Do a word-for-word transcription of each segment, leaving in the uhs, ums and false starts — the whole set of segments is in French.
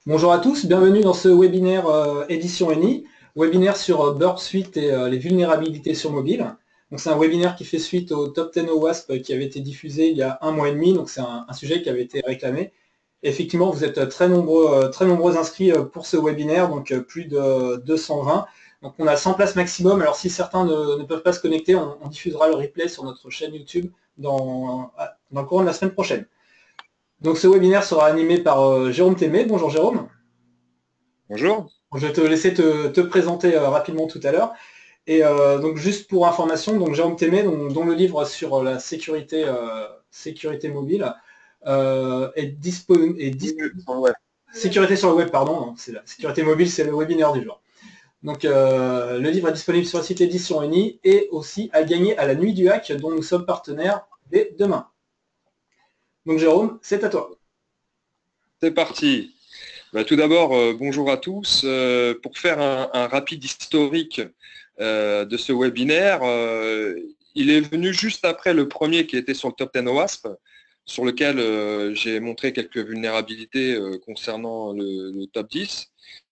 Bonjour à tous, bienvenue dans ce webinaire euh, édition N I, webinaire sur euh, Burp Suite et euh, les vulnérabilités sur mobile. Donc c'est un webinaire qui fait suite au Top dix O WASP qui avait été diffusé il y a un mois et demi, donc c'est un, un sujet qui avait été réclamé. Et effectivement, vous êtes très nombreux, euh, très nombreux inscrits euh, pour ce webinaire, donc euh, plus de deux cent vingt. Donc on a cent places maximum, alors si certains ne, ne peuvent pas se connecter, on, on diffusera le replay sur notre chaîne YouTube dans, dans le courant de la semaine prochaine. Donc ce webinaire sera animé par euh, Jérôme Témé. Bonjour Jérôme. Bonjour. Je vais te laisser te, te présenter euh, rapidement tout à l'heure. Et euh, donc juste pour information, donc Jérôme Témé, dont, dont le livre sur la sécurité, euh, sécurité mobile euh, est disponible. Oui, oui, sur le web. Sécurité sur le web, pardon. C'est la sécurité mobile, c'est le webinaire du jour. Donc euh, le livre est disponible sur le site édition N I et aussi à gagner à la nuit du hack dont nous sommes partenaires dès demain. Donc Jérôme, c'est à toi. C'est parti. Bah, tout d'abord, euh, bonjour à tous. Euh, pour faire un, un rapide historique euh, de ce webinaire, euh, il est venu juste après le premier qui était sur le Top dix O WASP, sur lequel euh, j'ai montré quelques vulnérabilités euh, concernant le, le Top dix.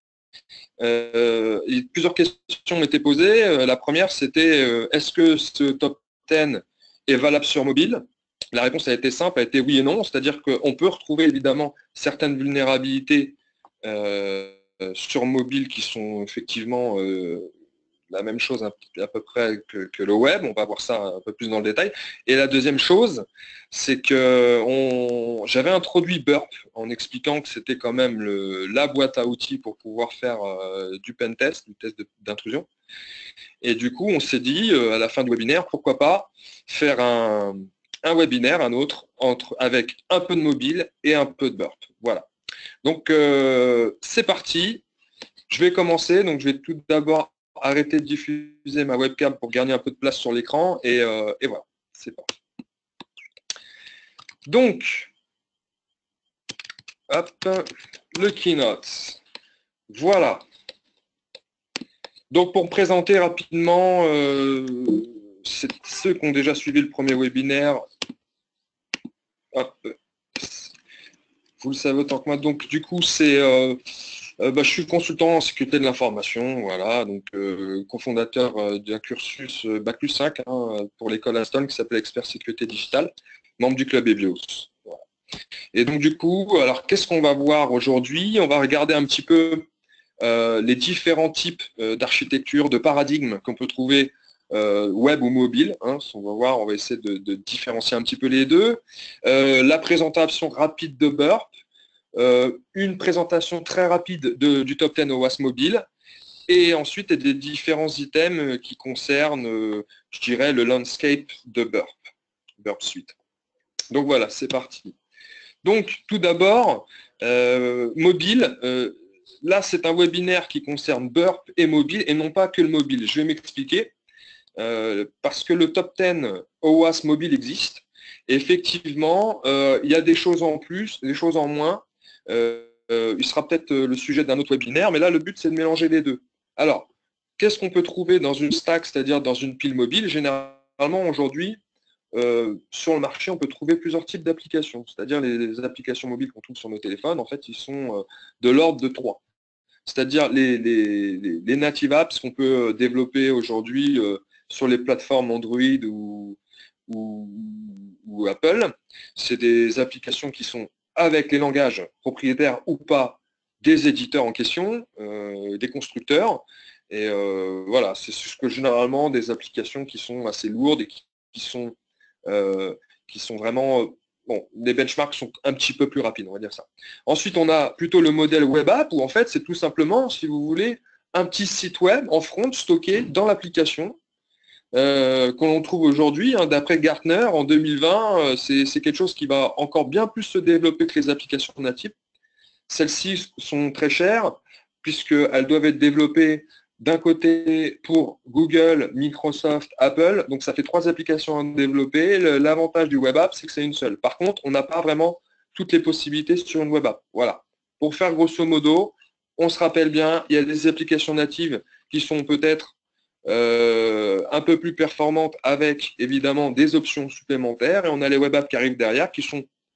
Euh, et plusieurs questions m'étaient posées. Euh, La première, c'était euh, est-ce que ce Top dix est valable sur mobile? La réponse a été simple, a été oui et non, c'est-à-dire qu'on peut retrouver évidemment certaines vulnérabilités euh, sur mobile qui sont effectivement euh, la même chose à, à peu près que, que le web, on va voir ça un peu plus dans le détail. Et la deuxième chose, c'est que on, j'avais introduit Burp en expliquant que c'était quand même le, la boîte à outils pour pouvoir faire euh, du pen test, du test d'intrusion. Et du coup, on s'est dit euh, à la fin du webinaire, pourquoi pas faire un, un webinaire, un autre, entre, avec un peu de mobile et un peu de Burp. Voilà. Donc, euh, c'est parti. Je vais commencer. Donc, je vais tout d'abord arrêter de diffuser ma webcam pour gagner un peu de place sur l'écran. Et, euh, et voilà, c'est parti. Donc, hop, le keynote. Voilà. Donc, pour me présenter rapidement, euh, ceux qui ont déjà suivi le premier webinaire, hop, vous le savez autant que moi. Donc, du coup, c'est, euh, euh, bah, je suis consultant en sécurité de l'information, voilà, donc euh, cofondateur euh, d'un cursus euh, Bac plus cinq hein, pour l'école Aston qui s'appelle Expert Sécurité Digitale, membre du club EBIOS. Voilà. Et donc, du coup, alors, qu'est-ce qu'on va voir aujourd'hui? On va regarder un petit peu euh, les différents types euh, d'architecture, de paradigmes qu'on peut trouver euh, web ou mobile. Hein, on va voir, on va essayer de, de différencier un petit peu les deux. Euh, la présentation rapide de Burp, euh, une présentation très rapide de, du Top dix O WASP mobile, et ensuite des différents items qui concernent, euh, je dirais, le landscape de Burp, Burp Suite. Donc voilà, c'est parti. Donc tout d'abord, euh, mobile, euh, là c'est un webinaire qui concerne Burp et mobile, et non pas que le mobile. Je vais m'expliquer, euh, parce que le Top dix O WASP mobile existe. Et effectivement, euh, il y a des choses en plus, des choses en moins. Euh, euh, il sera peut-être le sujet d'un autre webinaire, mais là, le but, c'est de mélanger les deux. Alors, qu'est-ce qu'on peut trouver dans une stack, c'est-à-dire dans une pile mobile? Généralement, aujourd'hui, euh, sur le marché, on peut trouver plusieurs types d'applications. C'est-à-dire les, les applications mobiles qu'on trouve sur nos téléphones, en fait, ils sont euh, de l'ordre de trois. C'est-à-dire les, les, les, les native apps qu'on peut développer aujourd'hui euh, sur les plateformes Android ou, ou, ou Apple. C'est des applications qui sont avec les langages propriétaires ou pas des éditeurs en question, euh, des constructeurs. Et euh, voilà, c'est ce que généralement des applications qui sont assez lourdes et qui, qui sont, euh, qui sont vraiment... Bon, les benchmarks sont un petit peu plus rapides, on va dire ça. Ensuite, on a plutôt le modèle web app où en fait, c'est tout simplement, si vous voulez, un petit site web en front stocké dans l'application euh, qu'on trouve aujourd'hui. Hein, d'après Gartner, en deux mille vingt, euh, c'est quelque chose qui va encore bien plus se développer que les applications natives. Celles-ci sont très chères puisqu'elles doivent être développées d'un côté pour Google, Microsoft, Apple. Donc ça fait trois applications à développer. L'avantage du web app, c'est que c'est une seule. Par contre, on n'a pas vraiment toutes les possibilités sur une web app. Voilà. Pour faire grosso modo, on se rappelle bien, il y a des applications natives qui sont peut-être euh, un peu plus performantes avec évidemment des options supplémentaires. Et on a les web apps qui arrivent derrière qui sont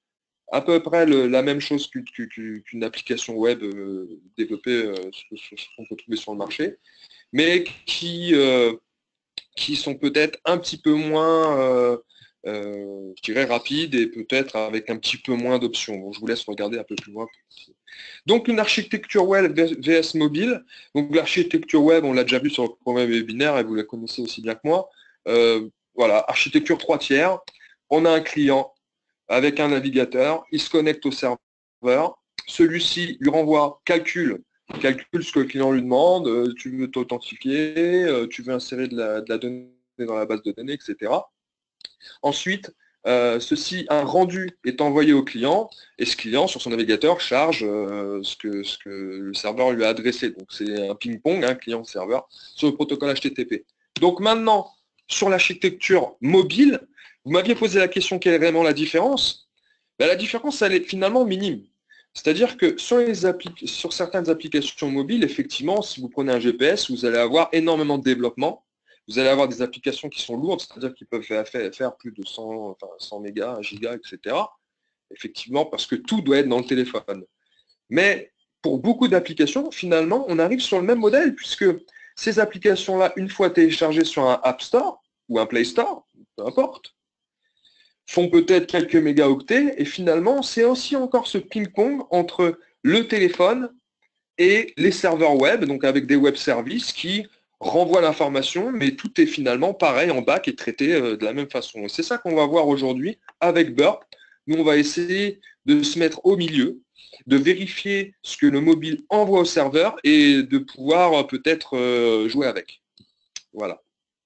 à peu près le, la même chose qu'une qu'une application web euh, développée, euh, ce, ce qu'on peut trouver sur le marché, mais qui, euh, qui sont peut-être un petit peu moins, euh, euh, je dirais, rapides et peut-être avec un petit peu moins d'options. Bon, je vous laisse regarder un peu plus loin. Donc, une architecture web V S mobile. Donc, l'architecture web, on l'a déjà vu sur le premier webinaire et vous la connaissez aussi bien que moi. Euh, voilà, architecture trois tiers. On a un client avec un navigateur, il se connecte au serveur, celui-ci lui renvoie calcul, calcule ce que le client lui demande, euh, tu veux t'authentifier, euh, tu veux insérer de la, de la donnée dans la base de données, et cetera. Ensuite, euh, ceci, un rendu est envoyé au client, et ce client, sur son navigateur, charge euh, ce, que, ce que le serveur lui a adressé. Donc c'est un ping-pong, hein, client-serveur, sur le protocole H T T P. Donc maintenant, sur l'architecture mobile, vous m'aviez posé la question quelle est vraiment la différence. Ben, la différence, elle est finalement minime. C'est-à-dire que sur, les sur certaines applications mobiles, effectivement, si vous prenez un G P S, vous allez avoir énormément de développement. Vous allez avoir des applications qui sont lourdes, c'est-à-dire qui peuvent faire, faire plus de cent, enfin, cent mégas, un giga, et cetera. Effectivement, parce que tout doit être dans le téléphone. Mais pour beaucoup d'applications, finalement, on arrive sur le même modèle, puisque ces applications-là, une fois téléchargées sur un App Store ou un Play Store, peu importe, font peut-être quelques mégaoctets, et finalement, c'est aussi encore ce ping-pong entre le téléphone et les serveurs web, donc avec des web services qui renvoient l'information, mais tout est finalement pareil en back et traité euh, de la même façon. Et c'est ça qu'on va voir aujourd'hui avec Burp. Nous, on va essayer de se mettre au milieu, de vérifier ce que le mobile envoie au serveur et de pouvoir euh, peut-être euh, jouer avec. Voilà.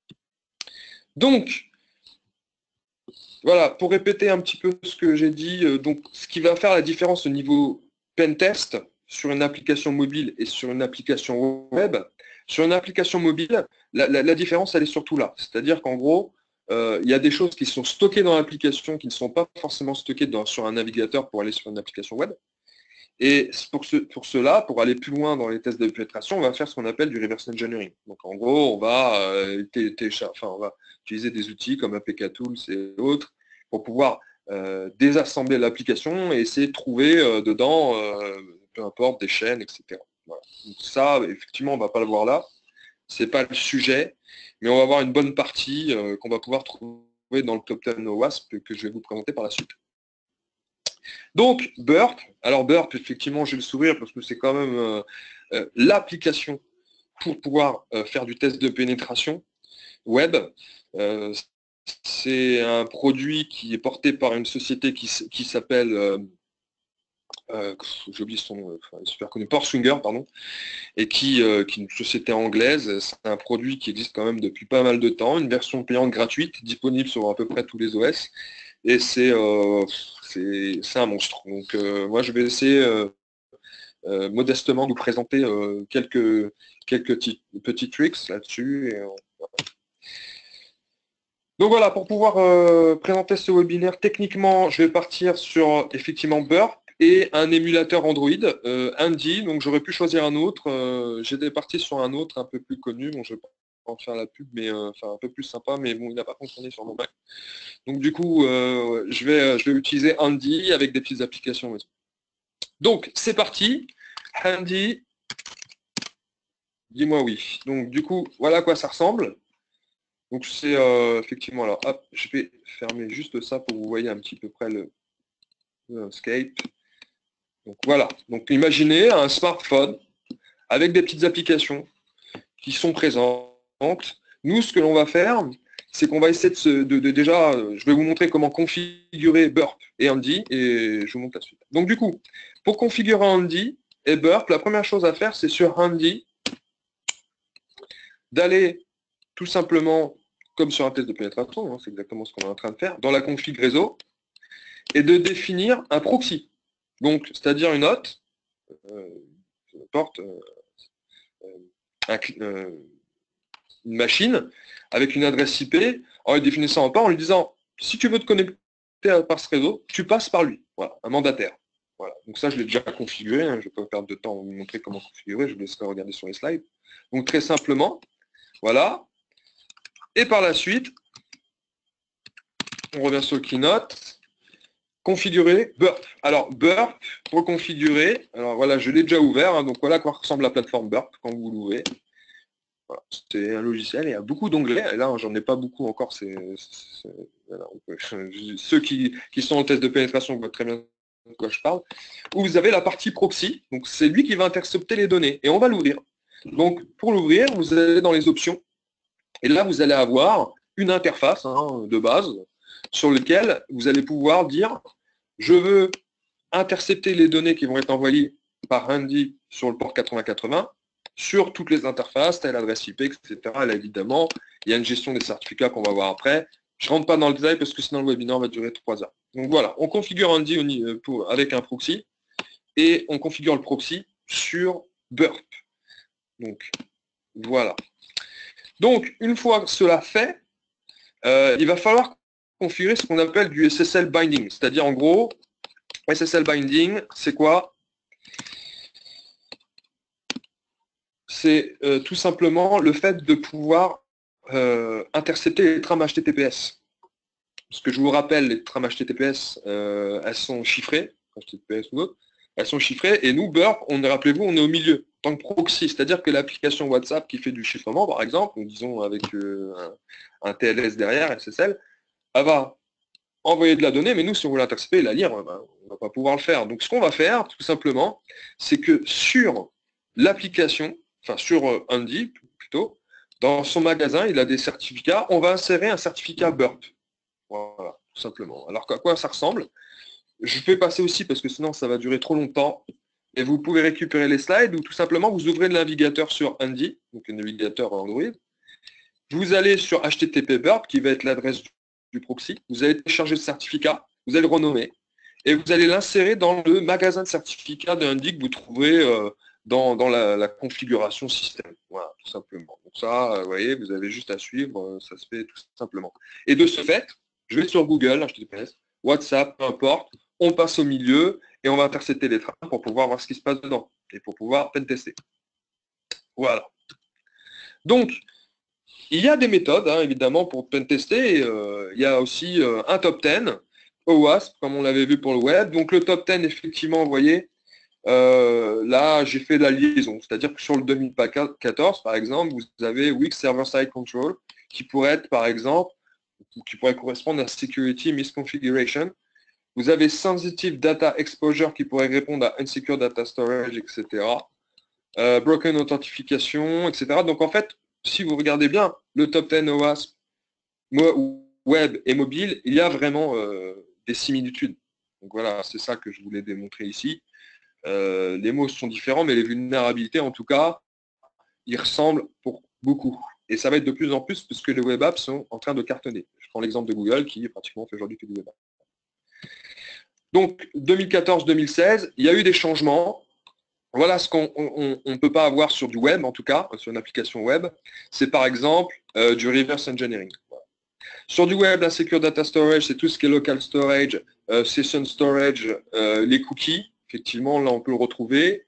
Donc, voilà, pour répéter un petit peu ce que j'ai dit, euh, donc ce qui va faire la différence au niveau pentest sur une application mobile et sur une application web, sur une application mobile, la, la, la différence, elle est surtout là. C'est-à-dire qu'en gros, euh, il y a des choses qui sont stockées dans l'application qui ne sont pas forcément stockées dans, sur un navigateur pour aller sur une application web. Et pour, ce, pour cela, pour aller plus loin dans les tests de pénétration, on va faire ce qu'on appelle du reverse engineering. Donc en gros, on va, euh, enfin, on va utiliser des outils comme A P K Tools et autres pour pouvoir euh, désassembler l'application et essayer de trouver euh, dedans, euh, peu importe, des chaînes, et cetera. Voilà. Donc ça, effectivement, on ne va pas le voir là. Ce n'est pas le sujet, mais on va avoir une bonne partie euh, qu'on va pouvoir trouver dans le top dix OWASP que je vais vous présenter par la suite. Donc, Burp, alors Burp, effectivement, j'ai le sourire parce que c'est quand même euh, euh, l'application pour pouvoir euh, faire du test de pénétration web. Euh, c'est un produit qui est porté par une société qui, qui s'appelle, euh, euh, j'ai oublié son nom, enfin, super connu, Portswinger, pardon, et qui, euh, qui est une société anglaise. C'est un produit qui existe quand même depuis pas mal de temps, une version payante gratuite, disponible sur à peu près tous les O S. Et c'est euh, un monstre. Donc euh, moi je vais essayer euh, euh, modestement de vous présenter euh, quelques, quelques petits, petits tricks là-dessus. Euh, voilà. Donc voilà, pour pouvoir euh, présenter ce webinaire, techniquement, je vais partir sur effectivement Burp et un émulateur Android, euh, Andy. Donc j'aurais pu choisir un autre. Euh, J'étais parti sur un autre un peu plus connu. Bon, je vais pas en faire la pub, mais euh, enfin un peu plus sympa, mais bon, il n'a pas fonctionné sur mon Mac. Donc du coup, euh, je, vais, je vais utiliser Andy avec des petites applications. Donc c'est parti. Andy, dis-moi oui. Donc du coup, voilà à quoi ça ressemble. Donc c'est euh, effectivement, alors hop, je vais fermer juste ça pour que vous voyez un petit peu près le, le Skype. Donc voilà, donc imaginez un smartphone avec des petites applications qui sont présentes. Nous, ce que l'on va faire, c'est qu'on va essayer de, se, de, de déjà, je vais vous montrer comment configurer Burp et Andy, et je vous montre la suite. Donc du coup, pour configurer Andy et Burp, la première chose à faire, c'est sur Andy, d'aller tout simplement, comme sur un test de pénétration, hein, c'est exactement ce qu'on est en train de faire, dans la config réseau, et de définir un proxy. Donc, c'est-à-dire une hôte, euh, porte, euh, un, euh, une machine avec une adresse I P, en lui définissant en part, en lui disant, si tu veux te connecter par ce réseau, tu passes par lui. Voilà, un mandataire. Voilà. Donc ça, je l'ai déjà configuré, hein, je ne vais pas perdre de temps à vous montrer comment configurer, je vous laisserai regarder sur les slides. Donc très simplement, voilà. Et par la suite, on revient sur le keynote. configurer Burp. Alors, Burp, pour configurer, alors voilà, je l'ai déjà ouvert, hein, donc voilà à quoi ressemble la plateforme Burp quand vous l'ouvrez. Voilà, c'est un logiciel, il y a beaucoup d'onglets, et là, j'en ai pas beaucoup encore. C'est, c'est, voilà, peut, ceux qui, qui sont en test de pénétration voient très bien de quoi je parle. Où vous avez la partie proxy, donc c'est lui qui va intercepter les données, et on va l'ouvrir. Donc, pour l'ouvrir, vous allez dans les options, et là, vous allez avoir une interface hein, de base, sur laquelle vous allez pouvoir dire je veux intercepter les données qui vont être envoyées par Handy sur le port quatre-vingts quatre-vingts sur toutes les interfaces, telle adresse I P, et cetera. Là, évidemment, il y a une gestion des certificats qu'on va voir après. Je ne rentre pas dans le détail parce que sinon le webinaire va durer trois heures. Donc voilà, on configure Handy pour, avec un proxy et on configure le proxy sur Burp. Donc voilà. Donc, une fois cela fait, euh, il va falloir configurer ce qu'on appelle du S S L binding. C'est-à-dire, en gros, S S L binding, c'est quoi? C'est euh, tout simplement le fait de pouvoir euh, intercepter les trames H T T P S. Parce que je vous rappelle, les trames H T T P S, euh, elles sont chiffrées, H T T P S ou d'autres, elles sont chiffrées, et nous, Burp, on est, rappelez-vous, on est au milieu, en tant que proxy, c'est-à-dire que l'application WhatsApp qui fait du chiffrement, par exemple, disons avec euh, un, un T L S derrière, S S L, elle va envoyer de la donnée, mais nous, si on veut l'intercepter et la lire, ben, on ne va pas pouvoir le faire. Donc, ce qu'on va faire, tout simplement, c'est que sur l'application, enfin sur euh, Handy, plutôt, dans son magasin, il a des certificats, on va insérer un certificat Burp. Voilà, tout simplement. Alors, à quoi ça ressemble? Je vais passer aussi, parce que sinon, ça va durer trop longtemps, et vous pouvez récupérer les slides, ou tout simplement, vous ouvrez le navigateur sur Handy, donc le navigateur Android, vous allez sur H T T P Burp, qui va être l'adresse du du proxy, vous allez télécharger le certificat, vous allez le renommer, et vous allez l'insérer dans le magasin de certificats de Handy que vous trouverez euh, dans, dans la, la configuration système. Voilà, tout simplement. Donc ça, euh, vous voyez, vous avez juste à suivre, euh, ça se fait tout simplement. Et de ce fait, je vais sur Google, H T T P S, WhatsApp, peu importe, on passe au milieu et on va intercepter les trames pour pouvoir voir ce qui se passe dedans et pour pouvoir pen tester. Voilà. Donc, il y a des méthodes, hein, évidemment, pour pentester. Euh, il y a aussi euh, un top dix, O WASP, comme on l'avait vu pour le web. Donc le top dix, effectivement, vous voyez, euh, là, j'ai fait la liaison. C'est-à-dire que sur le deux mille quatorze, par exemple, vous avez Weak Server-Side Control, qui pourrait être, par exemple, qui pourrait correspondre à Security Misconfiguration. Vous avez Sensitive Data Exposure, qui pourrait répondre à Insecure Data Storage, et cetera. Euh, broken Authentification, et cetera. Donc en fait, si vous regardez bien le top dix O WASP, web et mobile, il y a vraiment euh, des similitudes. Donc voilà, c'est ça que je voulais démontrer ici. Euh, les mots sont différents, mais les vulnérabilités, en tout cas, ils ressemblent pour beaucoup. Et ça va être de plus en plus puisque les web apps sont en train de cartonner. Je prends l'exemple de Google qui pratiquement fait aujourd'hui que du web app. Donc deux mille quatorze deux mille seize, il y a eu des changements. Voilà ce qu'on ne peut pas avoir sur du web, en tout cas, sur une application web. C'est par exemple euh, du reverse engineering. Voilà. Sur du web, la Secure Data Storage, c'est tout ce qui est local storage, euh, session storage, euh, les cookies. Effectivement, là, on peut le retrouver.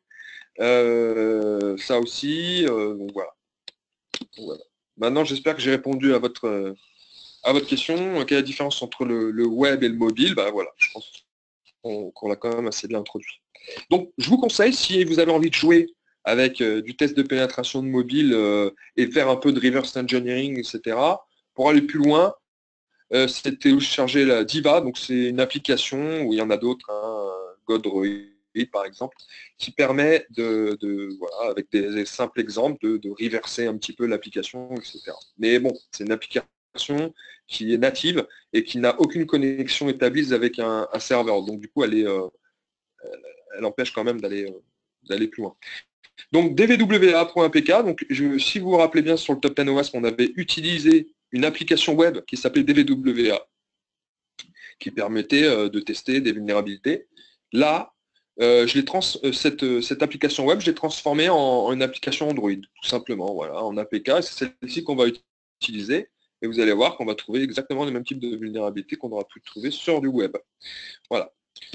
Euh, ça aussi, euh, donc voilà. voilà. Maintenant, j'espère que j'ai répondu à votre, à votre question. Quelle est la différence entre le, le web et le mobile? Ben, voilà, je pense qu'on qu'on l'a quand même assez bien introduit. Donc, je vous conseille, si vous avez envie de jouer avec euh, du test de pénétration de mobile euh, et faire un peu de reverse engineering, et cetera, pour aller plus loin, euh, c'est de télécharger la Diva. Donc, c'est une application où il y en a d'autres, hein, Godroid par exemple, qui permet de, de voilà, avec des, des simples exemples, de, de reverser un petit peu l'application, et cetera. Mais bon, c'est une application qui est native et qui n'a aucune connexion établie avec un, un serveur. Donc, du coup, elle est... Euh, elle empêche quand même d'aller euh, d'aller plus loin. Donc D V W A.apk, donc je, si vous vous rappelez bien sur le top dix O WASP, on avait utilisé une application web qui s'appelait D V W A, qui permettait euh, de tester des vulnérabilités. Là, euh, je trans, euh, cette, euh, cette application web, je l'ai transformée en, en une application Android, tout simplement, voilà, en A P K. C'est celle-ci qu'on va utiliser. Et vous allez voir qu'on va trouver exactement le même type de vulnérabilité qu'on aura pu trouver sur du web. Voilà.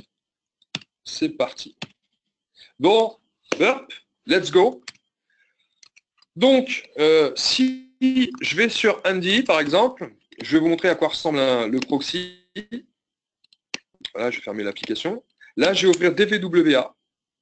C'est parti. Bon, Burp, let's go. Donc, euh, si je vais sur Handy, par exemple, je vais vous montrer à quoi ressemble un, le proxy. Voilà, je vais fermer l'application. Là, je vais ouvrir D V W A.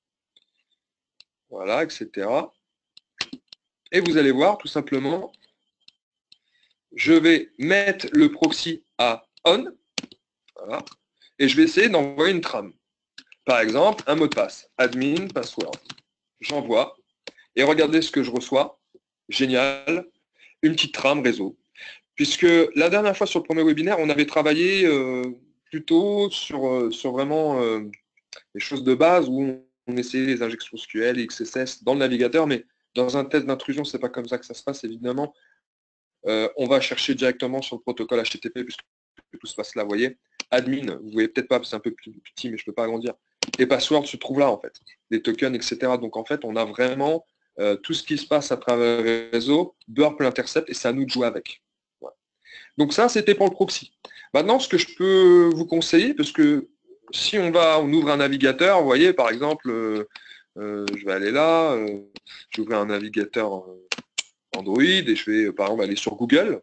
Voilà, et cetera. Et vous allez voir, tout simplement, je vais mettre le proxy à on. Voilà, et je vais essayer d'envoyer une trame. Par exemple, un mot de passe, admin, password. J'envoie, et regardez ce que je reçois. Génial, une petite trame réseau. Puisque la dernière fois sur le premier webinaire, on avait travaillé euh, plutôt sur, euh, sur vraiment euh, les choses de base où on, on essayait les injections S Q L et X S S dans le navigateur, mais dans un test d'intrusion, c'est pas comme ça que ça se passe, évidemment. Euh, on va chercher directement sur le protocole H T T P, puisque tout se passe là, vous voyez. Admin, vous voyez peut-être pas, c'est un peu plus petit, mais je ne peux pas agrandir. Les passwords se trouvent là, en fait. Les tokens, et cetera. Donc, en fait, on a vraiment euh, tout ce qui se passe à travers le réseau, Burp l'intercept, et c'est à nous de jouer avec. Voilà. Donc, ça, c'était pour le proxy. Maintenant, ce que je peux vous conseiller, parce que si on va, on ouvre un navigateur, vous voyez, par exemple, euh, euh, je vais aller là, euh, j'ouvre un navigateur euh, Android, et je vais, par exemple, aller sur Google.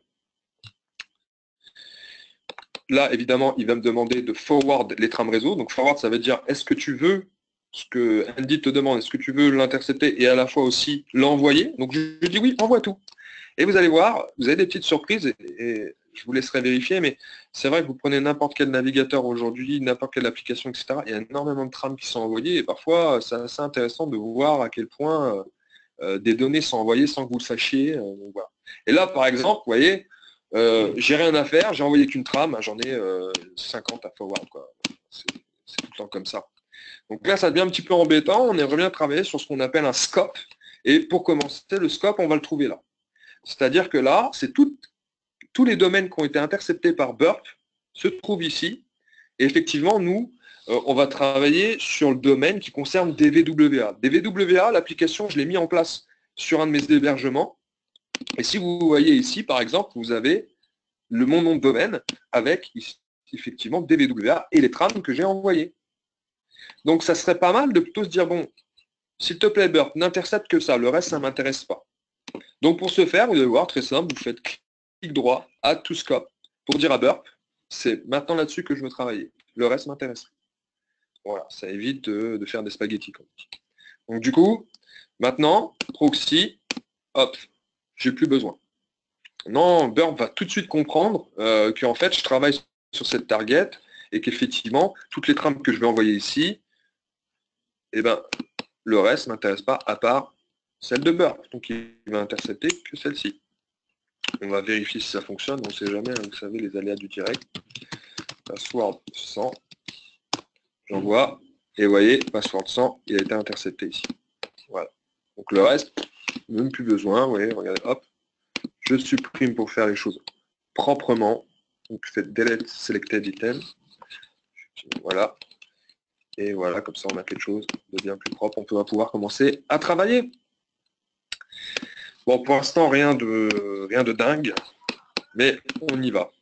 Là, évidemment, il va me demander de forward les trames réseau. Donc, forward, ça veut dire, est-ce que tu veux, ce que Andy te demande, est-ce que tu veux l'intercepter et à la fois aussi l'envoyer? Donc, je, je dis oui, envoie tout. Et vous allez voir, vous avez des petites surprises, et, et je vous laisserai vérifier, mais c'est vrai que vous prenez n'importe quel navigateur aujourd'hui, n'importe quelle application, et cetera. Il y a énormément de trames qui sont envoyées, et parfois, c'est assez intéressant de voir à quel point euh, des données sont envoyées sans que vous le sachiez. Euh, donc, voilà. Et là, par exemple, vous voyez, Euh, j'ai rien à faire, j'ai envoyé qu'une trame, j'en ai euh, cinquante à forward. C'est tout le temps comme ça. Donc là, ça devient un petit peu embêtant, on aimerait bien travailler sur ce qu'on appelle un scope. Et pour commencer, le scope, on va le trouver là. C'est-à-dire que là, c'est tout, tous les domaines qui ont été interceptés par Burp se trouvent ici. Et effectivement, nous, euh, on va travailler sur le domaine qui concerne D V W A. D V W A, l'application, je l'ai mis en place sur un de mes hébergements. Et si vous voyez ici, par exemple, vous avez le mon nom de domaine avec effectivement D V W A et les trames que j'ai envoyées. Donc ça serait pas mal de plutôt se dire, bon, s'il te plaît Burp, n'intercepte que ça, le reste ça ne m'intéresse pas. Donc pour ce faire, vous allez voir, très simple, vous faites clic droit, add to scope, pour dire à Burp, c'est maintenant là-dessus que je veux travailler. Le reste m'intéresse. Voilà, ça évite de, de faire des spaghettis. Donc du coup, maintenant, proxy, hop, j'ai plus besoin. Non, Burp va tout de suite comprendre euh, qu'en fait, je travaille sur cette target et qu'effectivement, toutes les trames que je vais envoyer ici, eh ben, le reste ne m'intéresse pas à part celle de Burp. Donc, il va intercepter que celle-ci. On va vérifier si ça fonctionne. On ne sait jamais, hein, vous savez, les aléas du direct. Password cent. J'envoie. Et vous voyez, password cent, il a été intercepté ici. Voilà. Donc, le reste, même plus besoin. Vous voyez, regardez, hop. Je supprime pour faire les choses proprement. Donc faites delete selected item. Voilà. Et voilà, comme ça on a quelque chose de bien plus propre. On va pouvoir commencer à travailler. Bon, pour l'instant, rien de rien de dingue, mais on y va.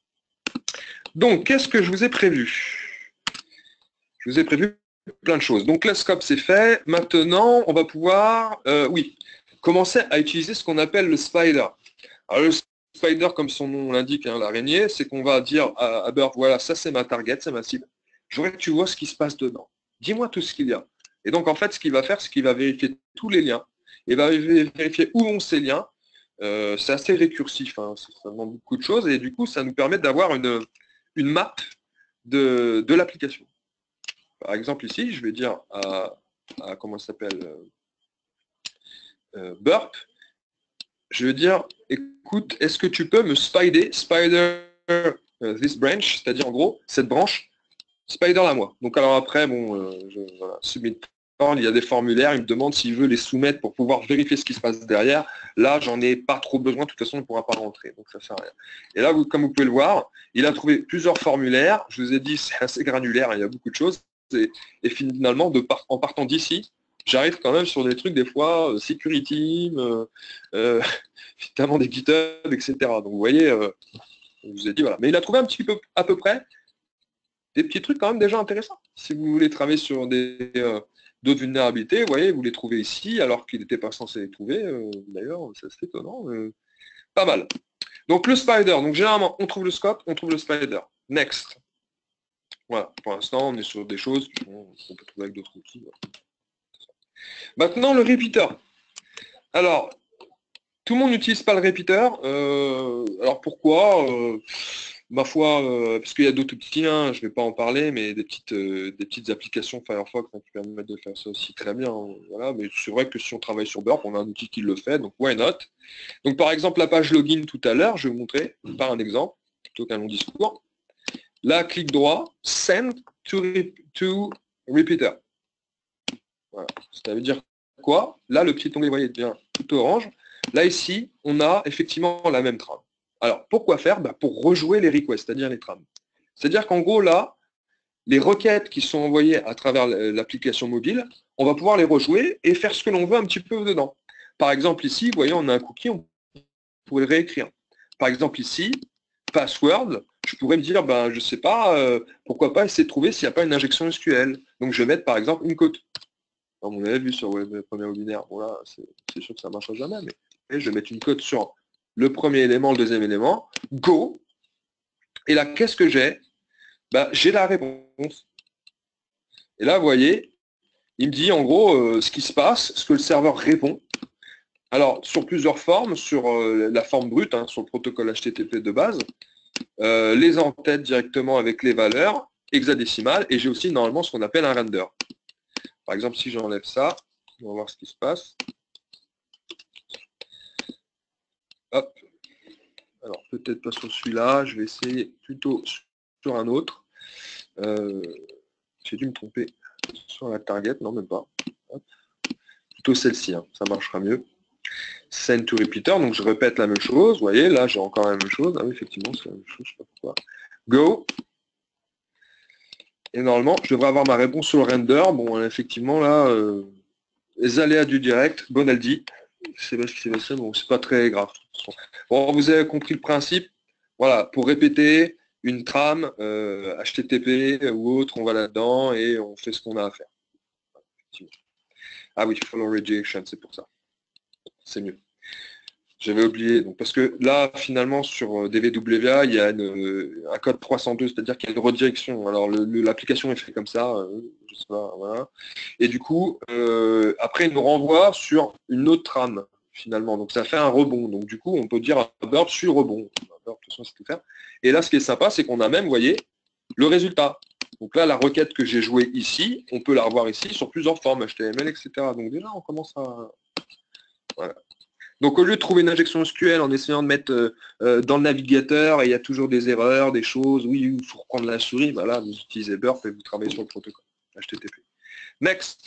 Donc, qu'est-ce que je vous ai prévu? Je vous ai prévu plein de choses. Donc, le scope, c'est fait. Maintenant, on va pouvoir, euh, oui, commencer à utiliser ce qu'on appelle le spider. Alors, le spider, comme son nom l'indique, hein, l'araignée, c'est qu'on va dire à, à Burp, voilà, ça c'est ma target, c'est ma cible. Je voudrais que tu vois ce qui se passe dedans. Dis-moi tout ce qu'il y a. Et donc, en fait, ce qu'il va faire, c'est qu'il va vérifier tous les liens. Il va vérifier où vont ces liens. Euh, c'est assez récursif, hein, ça demande beaucoup de choses. Et du coup, ça nous permet d'avoir une, une map de, de l'application. Par exemple, ici, je vais dire à, à comment ça s'appelle, euh, euh, Burp, je vais dire, écoute, est-ce que tu peux me spider, spider uh, this branch, c'est-à-dire en gros, cette branche, spider la moi. Donc alors après, bon, euh, je, voilà, submit, il y a des formulaires, il me demande s'il veut les soumettre pour pouvoir vérifier ce qui se passe derrière. Là, j'en ai pas trop besoin, de toute façon, il ne pourra pas rentrer, donc ça ne sert à rien. Et là, vous, comme vous pouvez le voir, il a trouvé plusieurs formulaires, je vous ai dit, c'est assez granulaire, il y a beaucoup de choses, et, et finalement, de par, en partant d'ici, j'arrive quand même sur des trucs, des fois, euh, security, euh, euh, évidemment des GitHub, et cetera. Donc vous voyez, euh, je vous ai dit, voilà. Mais il a trouvé un petit peu, à peu près, des petits trucs quand même déjà intéressants. Si vous voulez travailler sur des euh, d'autres vulnérabilités, vous voyez, vous les trouvez ici, alors qu'il n'était pas censé les trouver. Euh, D'ailleurs, c'est assez étonnant. Euh, pas mal. Donc le spider, donc généralement, on trouve le scope, on trouve le spider. Next. Voilà, pour l'instant, on est sur des choses qu'on peut trouver avec d'autres outils. Voilà. Maintenant, le repeater. Alors, tout le monde n'utilise pas le repeater. Euh, alors pourquoi euh, Ma foi, euh, parce qu'il y a d'autres outils, hein, je ne vais pas en parler, mais des petites, euh, des petites applications Firefox hein, qui permettent de faire ça aussi très bien. Hein, voilà. Mais c'est vrai que si on travaille sur Burp, on a un outil qui le fait, donc why not? Donc par exemple, la page login tout à l'heure, je vais vous montrer par un exemple, plutôt qu'un long discours. Là, clic droit, send to, to repeater. Voilà. Ça veut dire quoi? Là, le petit onglet, vous voyez, devient tout orange. Là, ici, on a effectivement la même trame. Alors, pourquoi faire? Bah, pour rejouer les requests, c'est-à-dire les trames. C'est-à-dire qu'en gros, là, les requêtes qui sont envoyées à travers l'application mobile, on va pouvoir les rejouer et faire ce que l'on veut un petit peu dedans. Par exemple, ici, vous voyez, on a un cookie, on pourrait le réécrire. Par exemple, ici, password, je pourrais me dire, ben, je ne sais pas, euh, pourquoi pas essayer de trouver s'il n'y a pas une injection S Q L. Donc, je vais mettre, par exemple, une cote. Comme on avait vu sur le premier webinaire, bon là, c'est sûr que ça ne marchera jamais, mais je vais mettre une cote sur le premier élément, le deuxième élément, go, et là, qu'est-ce que j'ai? Ben, j'ai la réponse. Et là, vous voyez, il me dit en gros euh, ce qui se passe, ce que le serveur répond. Alors, sur plusieurs formes, sur euh, la forme brute, hein, sur le protocole H T T P de base, euh, les en-têtes directement avec les valeurs hexadécimales, et j'ai aussi normalement ce qu'on appelle un render. Par exemple, si j'enlève ça, on va voir ce qui se passe. Hop. Alors, peut-être pas sur celui-là, je vais essayer plutôt sur un autre. Euh, j'ai dû me tromper sur la target, non, même pas. Hop. Plutôt celle-ci, hein, ça marchera mieux. Send to repeater, donc je répète la même chose. Vous voyez, là, j'ai encore la même chose. Ah oui, effectivement, c'est la même chose, je sais pas pourquoi. Go. Et normalement, je devrais avoir ma réponse sur le render. Bon, effectivement, là, euh, les aléas du direct, Bonaldi. C'est pas ce qui s'est passé, bon, c'est pas très grave. Bon, vous avez compris le principe. Voilà, pour répéter une trame euh, H T T P ou autre, on va là-dedans et on fait ce qu'on a à faire. Ah oui, follow rejection, c'est pour ça. C'est mieux. J'avais oublié, donc, parce que là, finalement, sur D V W A, il y a une, un code trois cent deux, c'est-à-dire qu'il y a une redirection. Alors, l'application est faite comme ça, euh, je sais pas, voilà. Et du coup, euh, après, il nous renvoie sur une autre trame, finalement. Donc, ça fait un rebond. Donc, du coup, on peut dire un burp sur le rebond. Un burp, de toute façon, c'est tout faire. Et là, ce qui est sympa, c'est qu'on a même, vous voyez, le résultat. Donc là, la requête que j'ai jouée ici, on peut la revoir ici sur plusieurs formes, H T M L, et cetera. Donc déjà, on commence à... Voilà. Donc au lieu de trouver une injection S Q L en essayant de mettre euh, euh, dans le navigateur, et il y a toujours des erreurs, des choses, oui, il faut reprendre la souris, bah là, vous utilisez Burp et vous travaillez sur le protocole H T T P. Next.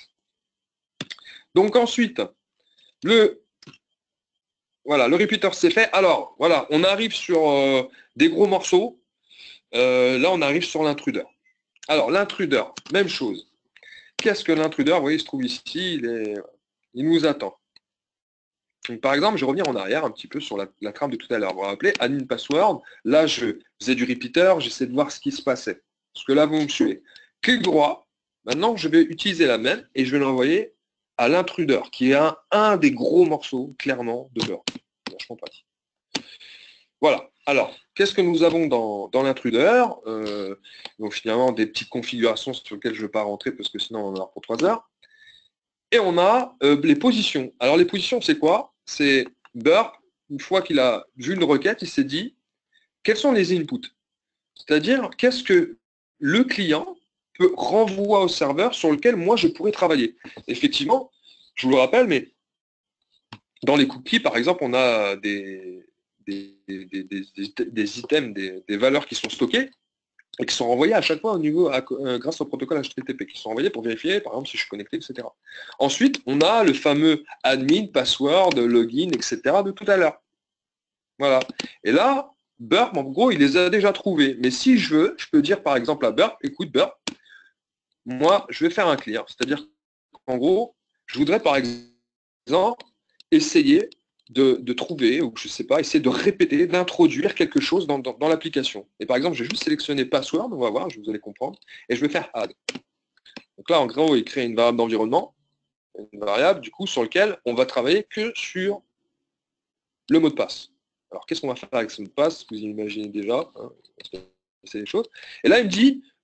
Donc ensuite, le, voilà, le repeater c'est fait. Alors, voilà, on arrive sur euh, des gros morceaux. Euh, là, on arrive sur l'intruder. Alors, l'intruder, même chose. Qu'est-ce que l'intruder? Vous voyez, il se trouve ici, il, est, il nous attend. Donc, par exemple, je reviens en arrière un petit peu sur la, la trame de tout à l'heure. Vous vous rappelez, admin password, là je faisais du repeater, j'essaie de voir ce qui se passait. Parce que là, vous me suivez. Clic droit, maintenant je vais utiliser la même et je vais l'envoyer à l'intruder, qui est un, un des gros morceaux, clairement, de Burp. Vachement pratique. Voilà. Alors, qu'est-ce que nous avons dans, dans l'intruder? euh, Donc finalement, des petites configurations sur lesquelles je ne vais pas rentrer parce que sinon on en aura pour trois heures. Et on a euh, les positions. Alors les positions, c'est quoi? C'est Burp, une fois qu'il a vu une requête, il s'est dit, quels sont les inputs? C'est-à-dire, qu'est-ce que le client peut renvoyer au serveur sur lequel moi je pourrais travailler? Effectivement, je vous le rappelle, mais dans les cookies, par exemple, on a des, des, des, des, des, des items, des, des valeurs qui sont stockées, et qui sont renvoyés à chaque fois au niveau à, euh, grâce au protocole H T T P, qui sont envoyés pour vérifier, par exemple, si je suis connecté, et cetera. Ensuite, on a le fameux admin, password, login, et cetera de tout à l'heure. Voilà. Et là, Burp, en gros, il les a déjà trouvés. Mais si je veux, je peux dire par exemple à Burp, écoute Burp, moi, je vais faire un clear. C'est-à-dire qu'en gros, je voudrais par exemple essayer De, de trouver, ou je ne sais pas, essayer de répéter, d'introduire quelque chose dans, dans, dans l'application. Et par exemple, je vais juste sélectionner password, on va voir, vous allez comprendre, et je vais faire add. Donc là, en gros, il crée une variable d'environnement, une variable, du coup, sur laquelle on va travailler que sur le mot de passe. Alors, qu'est-ce qu'on va faire avec ce mot de passe? Vous imaginez déjà, hein, c'est des choses. Et là, il me dit,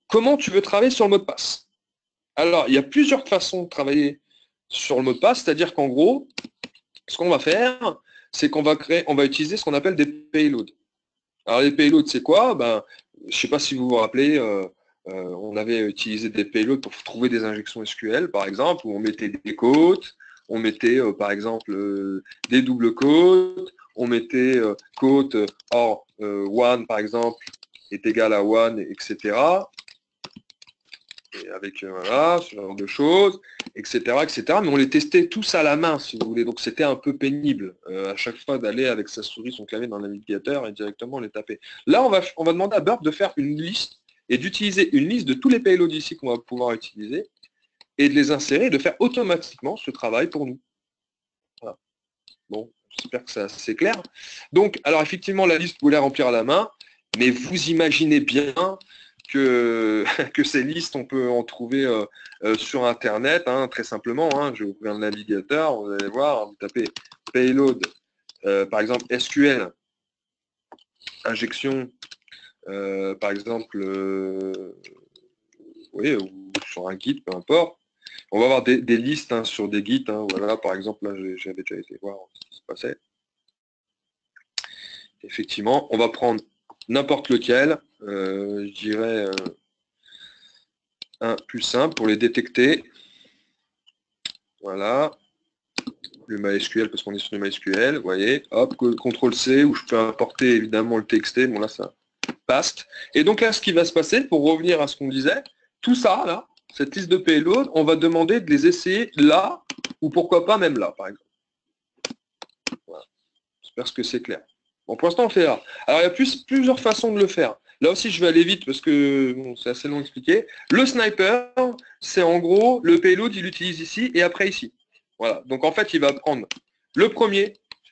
comment tu veux travailler sur le mot de passe? Alors, il y a plusieurs façons de travailler sur le mot de passe, c'est-à-dire qu'en gros, ce qu'on va faire, c'est qu'on va créer, on va utiliser ce qu'on appelle des payloads. Alors les payloads, c'est quoi? Ben, je ne sais pas si vous vous rappelez, euh, euh, on avait utilisé des payloads pour trouver des injections S Q L, par exemple, où on mettait des quotes, on mettait euh, par exemple euh, des doubles quotes, on mettait euh, quote or euh, one par exemple est égal à one, et cetera. Et avec euh, voilà, ce genre de choses, et cetera, et cetera. Mais on les testait tous à la main, si vous voulez. Donc c'était un peu pénible euh, à chaque fois d'aller avec sa souris, son clavier dans le navigateur et directement les taper. Là, on va, on va demander à Burp de faire une liste et d'utiliser une liste de tous les payloads ici qu'on va pouvoir utiliser et de les insérer et de faire automatiquement ce travail pour nous. Voilà. Bon, j'espère que c'est assez clair. Donc, alors effectivement, la liste, vous la remplir à la main, mais vous imaginez bien que, que ces listes, on peut en trouver euh, euh, sur Internet, hein, très simplement. Hein, je vais ouvrir le navigateur, vous allez voir, vous tapez payload, euh, par exemple S Q L, injection, euh, par exemple, euh, oui, ou sur un guide, peu importe. On va avoir des, des listes hein, sur des guides. Hein, voilà, par exemple, là, j'avais déjà été voir ce qui se passait. Effectivement, on va prendre n'importe lequel, euh, je dirais euh, un plus simple pour les détecter. Voilà. Le MySQL, parce qu'on est sur le MySQL, vous voyez, hop, contrôle C, où je peux importer évidemment le T X T, bon là ça passe. Et donc là, ce qui va se passer, pour revenir à ce qu'on disait, tout ça, là, cette liste de payload, on va demander de les essayer là, ou pourquoi pas même là, par exemple. Voilà. J'espère que c'est clair. Bon, pour l'instant, on fait là. Alors, il y a plus, plusieurs façons de le faire. Là aussi, je vais aller vite parce que bon, c'est assez long à expliquer. Le sniper, c'est en gros, le payload, il l'utilise ici et après ici. Voilà. Donc, en fait, il va prendre le premier,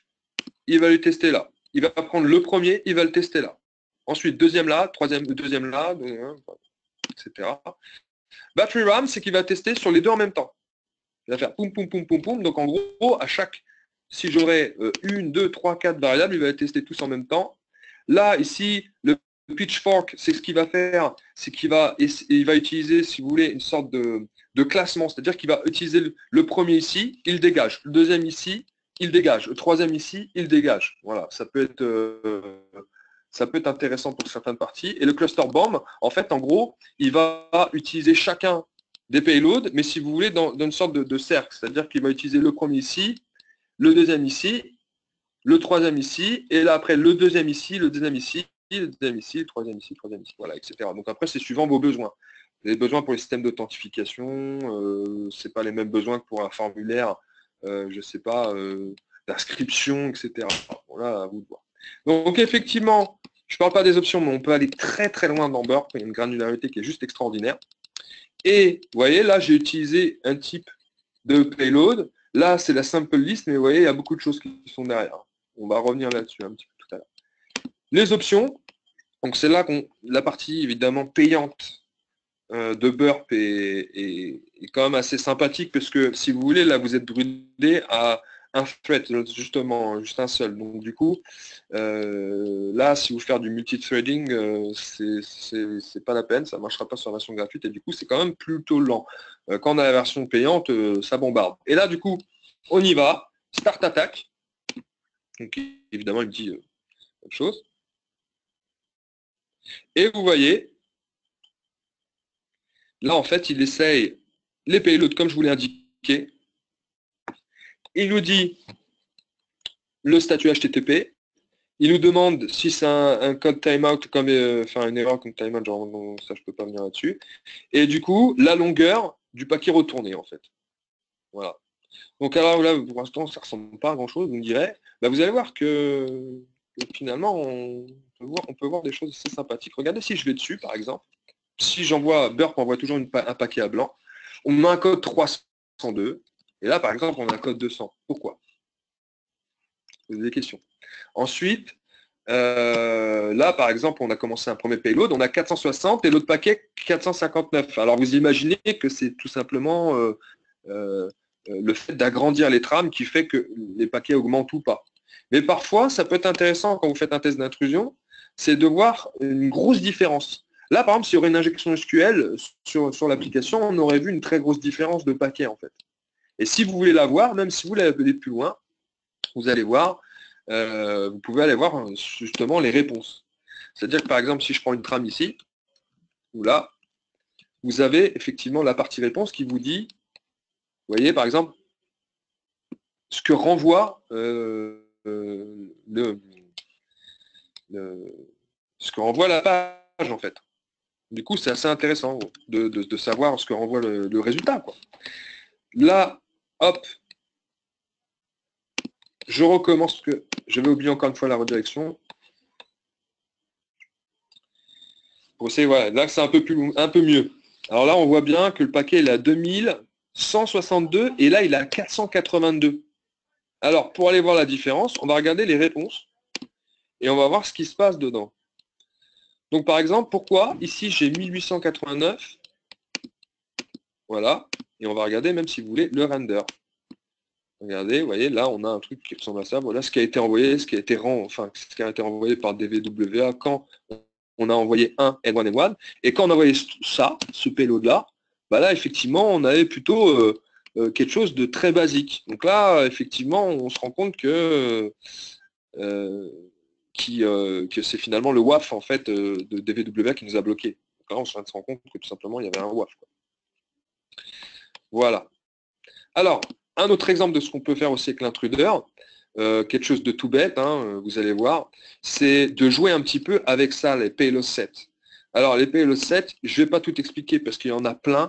il va le tester là. Il va prendre le premier, il va le tester là. Ensuite, deuxième là, troisième, deuxième là, deuxième, et cetera. Battery RAM, c'est qu'il va tester sur les deux en même temps. Il va faire poum, poum, poum, poum, poum. Donc, en gros, à chaque, si j'aurais une, deux, trois, quatre variables, il va les tester tous en même temps. Là, ici, le pitchfork, c'est ce qu'il va faire, c'est qu'il va, il va utiliser, si vous voulez, une sorte de, de classement, c'est-à-dire qu'il va utiliser le, le premier ici, il dégage, le deuxième ici, il dégage, le troisième ici, il dégage. Voilà, ça peut être, euh, ça peut être intéressant pour certaines parties. Et le cluster bomb, en fait, en gros, il va utiliser chacun des payloads, mais si vous voulez, dans, dans une sorte de, de cercle, c'est-à-dire qu'il va utiliser le premier ici, le deuxième ici, le troisième ici, et là après le deuxième ici, le deuxième ici, le deuxième ici, le troisième ici, le troisième ici, voilà, et cetera. Donc après, c'est suivant vos besoins. Les besoins pour les systèmes d'authentification, euh, c'est pas les mêmes besoins que pour un formulaire, euh, je sais pas, euh, d'inscription, et cetera. Bon, là, à vous de voir. Donc effectivement, je ne parle pas des options, mais on peut aller très très loin dans Burp, il y a une granularité qui est juste extraordinaire. Et vous voyez, là, j'ai utilisé un type de payload. Là, c'est la simple liste, mais vous voyez, il y a beaucoup de choses qui sont derrière. On va revenir là-dessus un petit peu tout à l'heure. Les options, donc c'est là qu'on la partie évidemment payante euh, de Burp est, est, est quand même assez sympathique, parce que si vous voulez, là, vous êtes brûlé à un thread, justement, juste un seul. Donc du coup, euh, là, si vous faites du multithreading, euh, c'est pas la peine, ça ne marchera pas sur la version gratuite, et du coup, c'est quand même plutôt lent. Euh, quand on a la version payante, euh, ça bombarde. Et là, du coup, on y va, start attack. Donc évidemment, il me dit euh, autre chose. Et vous voyez, là, en fait, il essaye les payloads comme je vous l'ai indiqué. Il nous dit le statut H T T P. Il nous demande si c'est un, un code timeout, comme, euh, enfin une erreur comme timeout, genre non, ça je peux pas venir là-dessus. Et du coup, la longueur du paquet retourné, en fait. Voilà. Donc alors là, pour l'instant, ça ne ressemble pas à grand-chose, vous me direz. Bah, vous allez voir que, que finalement, on peut, voir, on peut voir des choses assez sympathiques. Regardez si je vais dessus, par exemple. Si j'envoie, Burp envoie toujours une, un paquet à blanc. On met un code trois cent deux. Et là, par exemple, on a un code deux cents. Pourquoi? Vous avez des questions. Ensuite, euh, là, par exemple, on a commencé un premier payload, on a quatre cent soixante et l'autre paquet quatre cent cinquante-neuf. Alors, vous imaginez que c'est tout simplement euh, euh, le fait d'agrandir les trames qui fait que les paquets augmentent ou pas. Mais parfois, ça peut être intéressant quand vous faites un test d'intrusion, c'est de voir une grosse différence. Là, par exemple, s'il y aurait une injection S Q L sur, sur l'application, on aurait vu une très grosse différence de paquets, en fait. Et si vous voulez la voir, même si vous voulez aller plus loin, vous allez voir, euh, vous pouvez aller voir justement les réponses. C'est-à-dire que, par exemple, si je prends une trame ici, ou là, vous avez effectivement la partie réponse qui vous dit, vous voyez, par exemple, ce que renvoie euh, euh, le, le, ce que renvoie la page, en fait. Du coup, c'est assez intéressant de, de, de savoir ce que renvoie le, le résultat, quoi. Là, hop, je recommence, que j'avais oublié encore une fois la redirection. Pour essayer, voilà, là, c'est un peu plus, un peu mieux. Alors là, on voit bien que le paquet il est à deux mille cent soixante-deux et là, il est à quatre cent quatre-vingt-deux. Alors, pour aller voir la différence, on va regarder les réponses et on va voir ce qui se passe dedans. Donc, par exemple, pourquoi ici, j'ai mille huit cent quatre-vingt-neuf. Voilà. Et on va regarder, même si vous voulez, le render. Regardez, vous voyez, là, on a un truc qui ressemble à ça. Voilà ce qui a été envoyé, ce qui a été, rend, enfin, ce qui a été envoyé par D V W A quand on a envoyé un N un N un. Et quand on a envoyé ça, ce payload-là, bah là, effectivement, on avait plutôt euh, euh, quelque chose de très basique. Donc là, effectivement, on se rend compte que, euh, qui, euh, que c'est finalement le W A F en fait, euh, de D V W A qui nous a bloqué. Donc là, on se rend compte que tout simplement, il y avait un W A F, quoi. Voilà. Alors, un autre exemple de ce qu'on peut faire aussi avec l'intruder, euh, quelque chose de tout bête, hein, vous allez voir, c'est de jouer un petit peu avec ça, les payload sets. Alors, les payload sets, je ne vais pas tout expliquer parce qu'il y en a plein,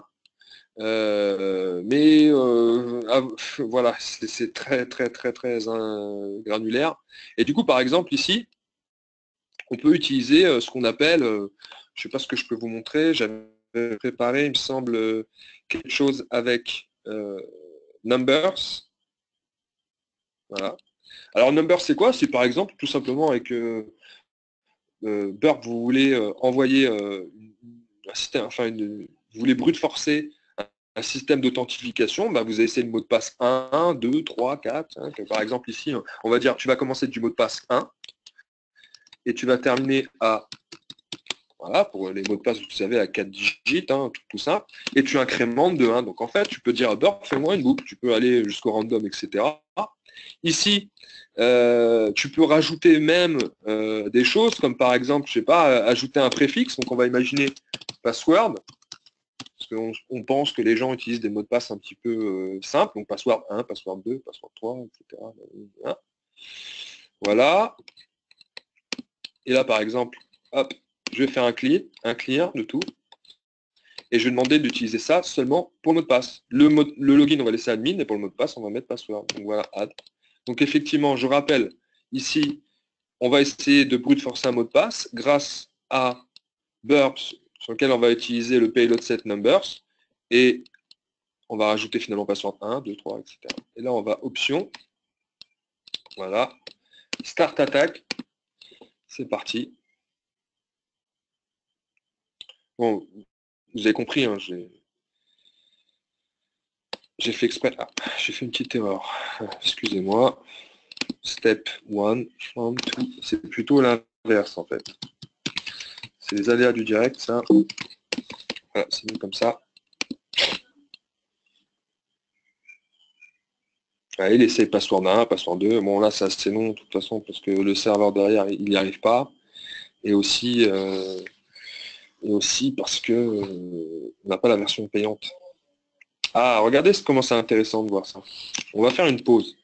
euh, mais euh, ah, voilà, c'est très, très, très, très hein, granulaire. Et du coup, par exemple, ici, on peut utiliser euh, ce qu'on appelle, euh, je ne sais pas ce que je peux vous montrer, j'avais préparé, il me semble, quelque chose avec euh, numbers. Voilà. Alors number c'est quoi? C'est par exemple tout simplement avec euh, euh, Burp, vous voulez euh, envoyer euh, un système, enfin une, vous voulez brute forcer un, un système d'authentification, bah, vous avez essayé le mot de passe un, deux, trois, quatre. Hein, par exemple ici, on va dire tu vas commencer du mot de passe un et tu vas terminer à voilà, pour les mots de passe, vous savez, à quatre digits, hein, tout, tout simple, et tu incrémentes de un. Donc en fait, tu peux dire à Burp, fais-moi une boucle, tu peux aller jusqu'au random, et cetera. Ici, euh, tu peux rajouter même euh, des choses, comme par exemple, je sais pas, ajouter un préfixe. Donc on va imaginer password, parce qu'on on pense que les gens utilisent des mots de passe un petit peu euh, simples, donc password un, password deux, password trois, et cetera. Voilà. Et là, par exemple, hop, je vais faire un clear, un clear de tout. Et je vais demander d'utiliser ça seulement pour le mot de passe. Le, mot, le login, on va laisser admin, et pour le mot de passe, on va mettre password. Donc voilà, add. Donc effectivement, je rappelle, ici, on va essayer de brute forcer un mot de passe grâce à burps, sur lequel on va utiliser le payload set numbers, et on va rajouter finalement password un, deux, trois, et cetera. Et là, on va option, voilà, start attack, c'est parti. Bon, vous avez compris, hein, j'ai j'ai fait exprès, ah, j'ai fait une petite erreur, excusez-moi. Step one, from two, c'est plutôt l'inverse en fait. C'est les aléas du direct, ça. Voilà, c'est mis comme ça. Allez, laissez password un, password deux. Bon, là, c'est assez long, de toute façon, parce que le serveur derrière, il n'y arrive pas. Et aussi, euh, et aussi parce que euh, on n'a pas la version payante. Ah, regardez comment c'est intéressant de voir ça. On va faire une pause.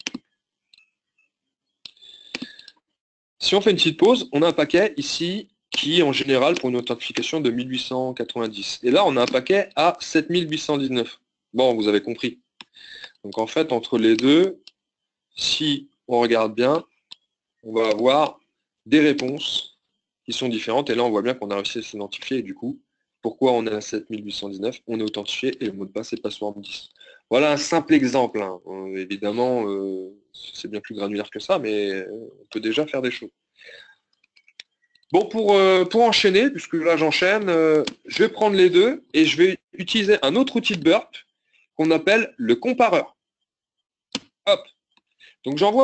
Si on fait une petite pause, on a un paquet ici qui, en général, pour une authentification de mille huit cent quatre-vingt-dix. Et là, on a un paquet à sept mille huit cent dix-neuf. Bon, vous avez compris. Donc, en fait, entre les deux, si on regarde bien, on va avoir des réponses qui sont différentes. Et là, on voit bien qu'on a réussi à s'identifier. Et du coup, pourquoi on est à sept mille huit cent dix-neuf? On est authentifié et le mot de passe est password dix. Voilà un simple exemple. Hein. Euh, évidemment, euh, c'est bien plus granulaire que ça, mais on peut déjà faire des choses. Bon, pour, euh, pour enchaîner, puisque là j'enchaîne, euh, je vais prendre les deux et je vais utiliser un autre outil de burp qu'on appelle le compareur. Hop. Donc j'envoie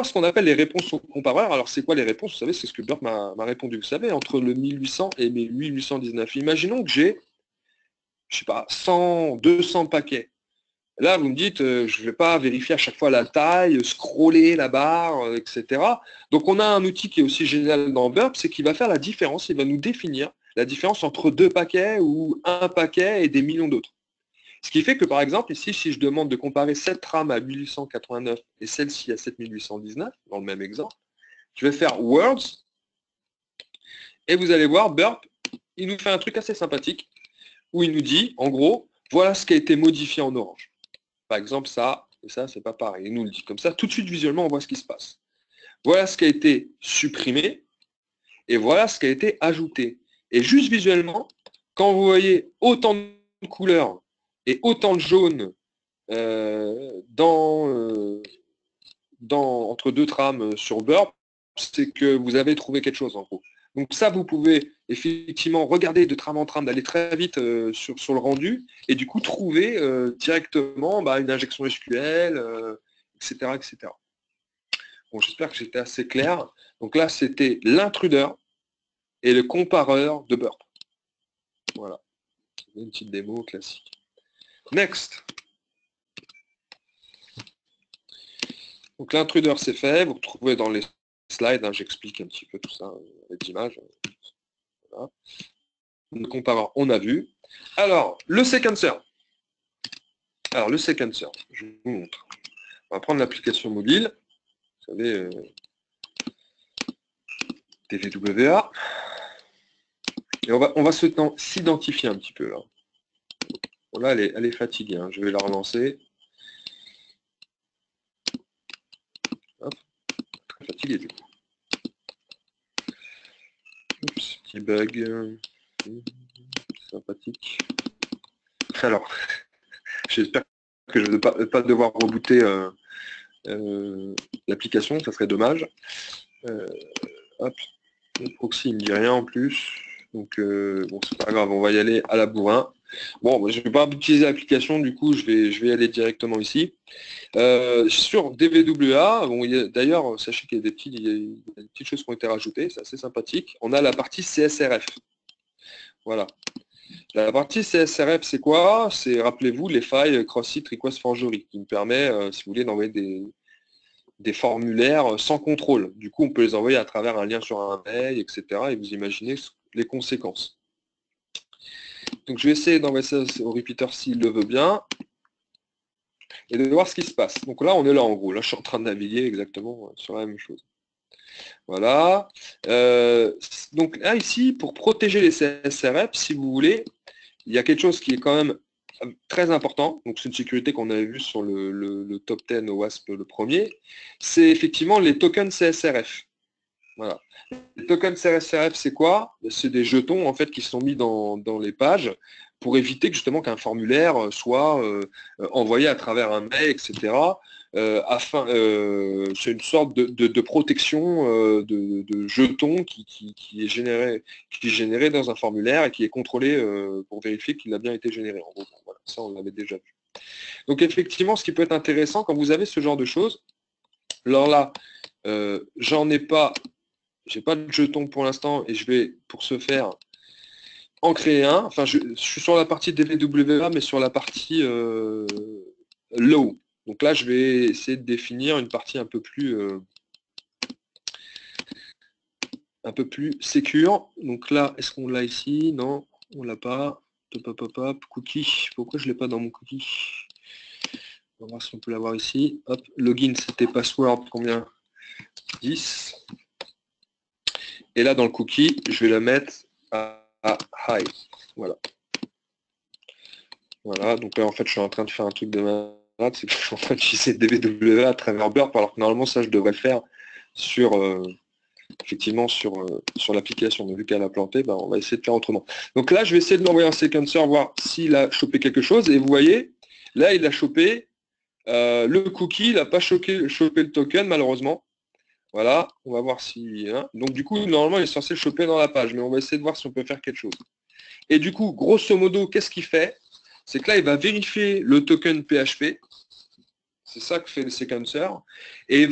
ce qu'on appelle les réponses au compareur. Alors, c'est quoi les réponses? Vous savez, c'est ce que Burp m'a répondu. Vous savez, entre le mille huit cents et mille huit cent dix-neuf. Imaginons que j'ai, je sais pas, cent, deux cents paquets. Là, vous me dites, euh, je ne vais pas vérifier à chaque fois la taille, scroller la barre, euh, et cetera. Donc, on a un outil qui est aussi génial dans Burp, c'est qu'il va faire la différence, il va nous définir la différence entre deux paquets ou un paquet et des millions d'autres. Ce qui fait que, par exemple, ici, si je demande de comparer cette RAM à mille huit cent quatre-vingt-neuf et celle-ci à sept mille huit cent dix-neuf, dans le même exemple, je vais faire Words, et vous allez voir, Burp, il nous fait un truc assez sympathique, où il nous dit, en gros, voilà ce qui a été modifié en orange. Par exemple, ça, et ça, c'est pas pareil. Il nous le dit comme ça. Tout de suite, visuellement, on voit ce qui se passe. Voilà ce qui a été supprimé, et voilà ce qui a été ajouté. Et juste visuellement, quand vous voyez autant de couleurs et autant de jaune euh, dans, euh, dans, entre deux trames sur Burp, c'est que vous avez trouvé quelque chose, en gros. Donc ça, vous pouvez effectivement regarder de trame en trame, d'aller très vite euh, sur, sur le rendu, et du coup trouver euh, directement bah, une injection S Q L, euh, et cetera, et cetera. Bon, j'espère que j'étais assez clair. Donc là, c'était l'intruder et le compareur de Burp. Voilà. Une petite démo classique. Next. Donc l'intruder, c'est fait. Vous retrouvez dans les slides, hein, j'explique un petit peu tout ça avec images. Voilà. Le compareur, on a vu. Alors, le sequencer. Alors, le sequencer, je vous montre. On va prendre l'application mobile. Vous savez, euh, D V W A. Et on va, on va s'identifier un petit peu là. Bon, là, elle est, elle est fatiguée. Hein. Je vais la relancer. Hop. Très fatiguée du coup. Oups, petit bug. Euh, sympathique. Alors, j'espère que je ne vais pas, pas devoir rebooter euh, euh, l'application, ça serait dommage. Euh, hop, le proxy il ne me dit rien en plus, donc euh, bon c'est pas grave, on va y aller à la bourrin. Bon, je ne vais pas utiliser l'application, du coup je vais, je vais y aller directement ici. Euh, sur D V W A, bon, d'ailleurs, sachez qu'il y a des, petits, il y a des petites choses qui ont été rajoutées, c'est assez sympathique. On a la partie C S R F. Voilà. La partie C S R F, c'est quoi? C'est, rappelez-vous, les failles cross-site request forgery, qui me permet, euh, si vous voulez, d'envoyer des, des formulaires sans contrôle. Du coup, on peut les envoyer à travers un lien sur un mail, et cetera. Et vous imaginez les conséquences. Donc, je vais essayer d'envoyer ça au repeater s'il le veut bien, et de voir ce qui se passe. Donc là, on est là, en gros. Là, je suis en train de naviguer exactement sur la même chose. Voilà. Euh, donc là, ici, pour protéger les C S R F, si vous voulez, il y a quelque chose qui est quand même très important, donc c'est une sécurité qu'on avait vue sur le, le, le top dix au WASP le premier, c'est effectivement les tokens C S R F. Voilà. Les tokens C S R F, c'est quoi? C'est des jetons en fait qui sont mis dans, dans les pages pour éviter que, justement qu'un formulaire soit euh, envoyé à travers un mail, et cetera. Euh, afin, euh, c'est une sorte de, de, de protection euh, de, de jetons qui, qui, qui, est généré, qui est généré dans un formulaire et qui est contrôlé euh, pour vérifier qu'il a bien été généré. En gros, voilà, ça, on l'avait déjà vu. Donc, effectivement, ce qui peut être intéressant quand vous avez ce genre de choses, alors là, euh, j'en ai pas, j'ai pas de jetons pour l'instant et je vais, pour ce faire, en créer un. Enfin, je, je suis sur la partie D V W A, mais sur la partie euh, low. Donc là, je vais essayer de définir une partie un peu plus euh, un peu plus sécure. Donc là, est-ce qu'on l'a ici? Non, on l'a pas. Hop, hop, hop, hop. Cookie. Pourquoi je ne l'ai pas dans mon cookie? On va voir si on peut l'avoir ici. Hop, login, c'était password combien? dix. Et là, dans le cookie, je vais la mettre à, à high. Voilà. Voilà, donc là, en fait, je suis en train de faire un truc de malade, c'est que je suis en train d'utiliser D V W A à travers Burp, alors que normalement, ça, je devrais le faire sur, euh, effectivement, sur, euh, sur l'application. Donc, vu qu'elle a planté, ben, on va essayer de faire autrement. Donc là, je vais essayer de l'envoyer un sequencer, voir s'il a chopé quelque chose. Et vous voyez, là, il a chopé euh, le cookie, il n'a pas chopé, chopé le token, malheureusement. Voilà, on va voir si... Hein. Donc, du coup, normalement, il est censé le choper dans la page, mais on va essayer de voir si on peut faire quelque chose. Et du coup, grosso modo, qu'est-ce qu'il fait? C'est que là, il va vérifier le token P H P. C'est ça que fait le sequencer. Et il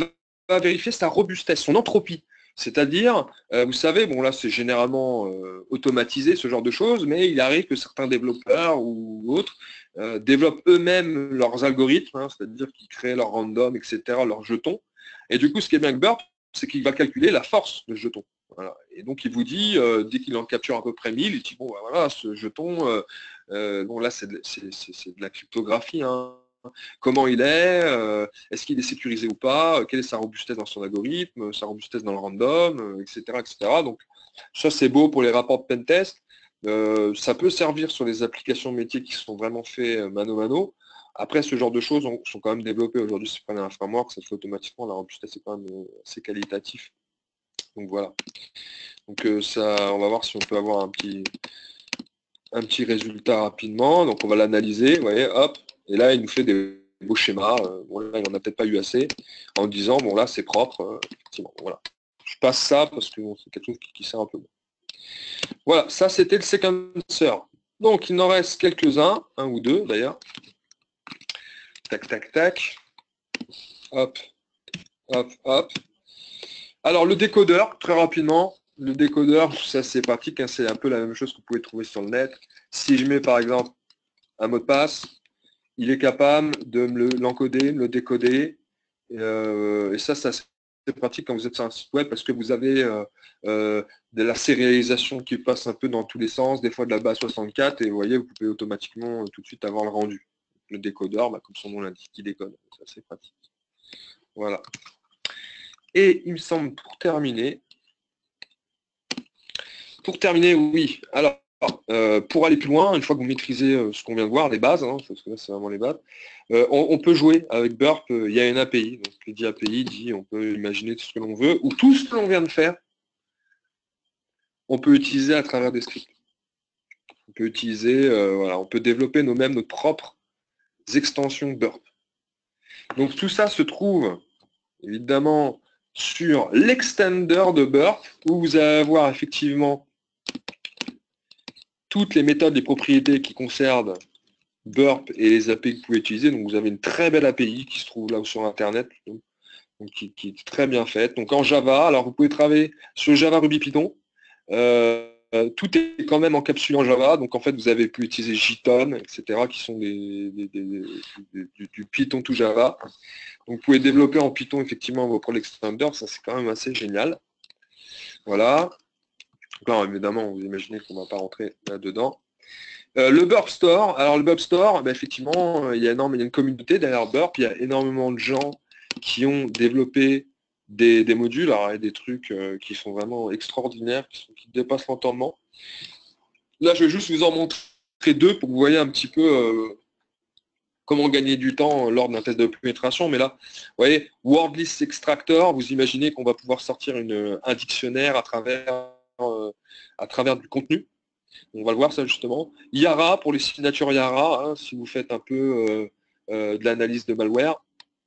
vérifier sa robustesse, son entropie. C'est-à-dire, euh, vous savez, bon là c'est généralement euh, automatisé ce genre de choses, mais il arrive que certains développeurs ou autres euh, développent eux-mêmes leurs algorithmes, hein, c'est-à-dire qu'ils créent leur random, et cetera, leurs jetons. Et du coup, ce qui est bien avec Burp, c'est qu'il va calculer la force de ce jeton. Voilà. Et donc il vous dit, euh, dès qu'il en capture à peu près mille, il dit, bon bah, voilà, ce jeton, euh, euh, bon là c'est de, de la cryptographie, hein. Comment il est, euh, est-ce qu'il est sécurisé ou pas, quelle est sa robustesse dans son algorithme, sa robustesse dans le random, et cetera, et cetera. Donc ça c'est beau pour les rapports de pentest. Euh, ça peut servir sur les applications métiers qui sont vraiment faits mano mano. Après, ce genre de choses ont, sont quand même développées aujourd'hui. Si vous prenez un framework, ça se fait automatiquement. La robustesse est quand même assez qualitatif. Donc voilà. Donc euh, ça, on va voir si on peut avoir un petit, un petit résultat rapidement. Donc on va l'analyser. Vous voyez, hop. Et là, il nous fait des beaux schémas. Bon, là, il n'en a peut-être pas eu assez. En disant, bon là, c'est propre. Euh, effectivement, voilà. Je passe ça parce que bon, c'est quelque chose qui, qui sert un peu bon. Voilà, ça c'était le sequencer. Donc il en reste quelques-uns, un ou deux d'ailleurs. Tac, tac, tac. Hop, hop, hop. Alors le décodeur, très rapidement, le décodeur, ça c'est pratique, hein, c'est un peu la même chose que vous pouvez trouver sur le net. Si je mets par exemple un mot de passe, il est capable de me l'encoder, me le décoder. Et, euh, et ça, ça c'est pratique quand vous êtes sur un site web parce que vous avez euh, euh, de la sérialisation qui passe un peu dans tous les sens, des fois de la base soixante-quatre, et vous voyez, vous pouvez automatiquement euh, tout de suite avoir le rendu. Le décodeur, bah, comme son nom l'indique, il décode. Ça c'est pratique. Voilà. Et il me semble, pour terminer, pour terminer, oui, alors, euh, pour aller plus loin, une fois que vous maîtrisez euh, ce qu'on vient de voir, les bases, hein, parce que là c'est vraiment les bases, euh, on, on peut jouer avec Burp, euh, il y a une A P I, donc qui dit A P I, dit on peut imaginer tout ce que l'on veut, ou tout ce que l'on vient de faire, on peut utiliser à travers des scripts. On peut utiliser, euh, voilà, on peut développer nous-mêmes nos propres extensions Burp. Donc tout ça se trouve, évidemment, sur l'extender de Burp, où vous allez avoir effectivement toutes les méthodes, les propriétés qui concernent Burp et les A P I que vous pouvez utiliser. Donc vous avez une très belle A P I qui se trouve là sur Internet, donc, qui, qui, est très bien faite. Donc en Java, alors vous pouvez travailler sur Java, Ruby, Python. Euh, tout est quand même encapsulé en Java. Donc en fait, vous avez pu utiliser Jython, et cetera, qui sont des, des, des, des, du, du Python to Java. Donc vous pouvez développer en Python effectivement vos Prol Extender, ça c'est quand même assez génial. Voilà. Donc là, évidemment, vous imaginez qu'on ne va pas rentrer là-dedans. Euh, le Burp Store, alors le Burp Store, ben, effectivement, il y, a énorme, il y a une communauté derrière Burp, il y a énormément de gens qui ont développé des, des modules, alors il y a des trucs euh, qui sont vraiment extraordinaires, qui, sont, qui dépassent l'entendement. Là, je vais juste vous en montrer deux pour que vous voyez un petit peu euh, comment gagner du temps lors d'un test de pénétration. Mais là, vous voyez, Wordlist Extractor, vous imaginez qu'on va pouvoir sortir une, un dictionnaire à travers, euh, à travers du contenu. On va le voir ça justement. Yara, pour les signatures Yara, hein, si vous faites un peu euh, euh, de l'analyse de malware.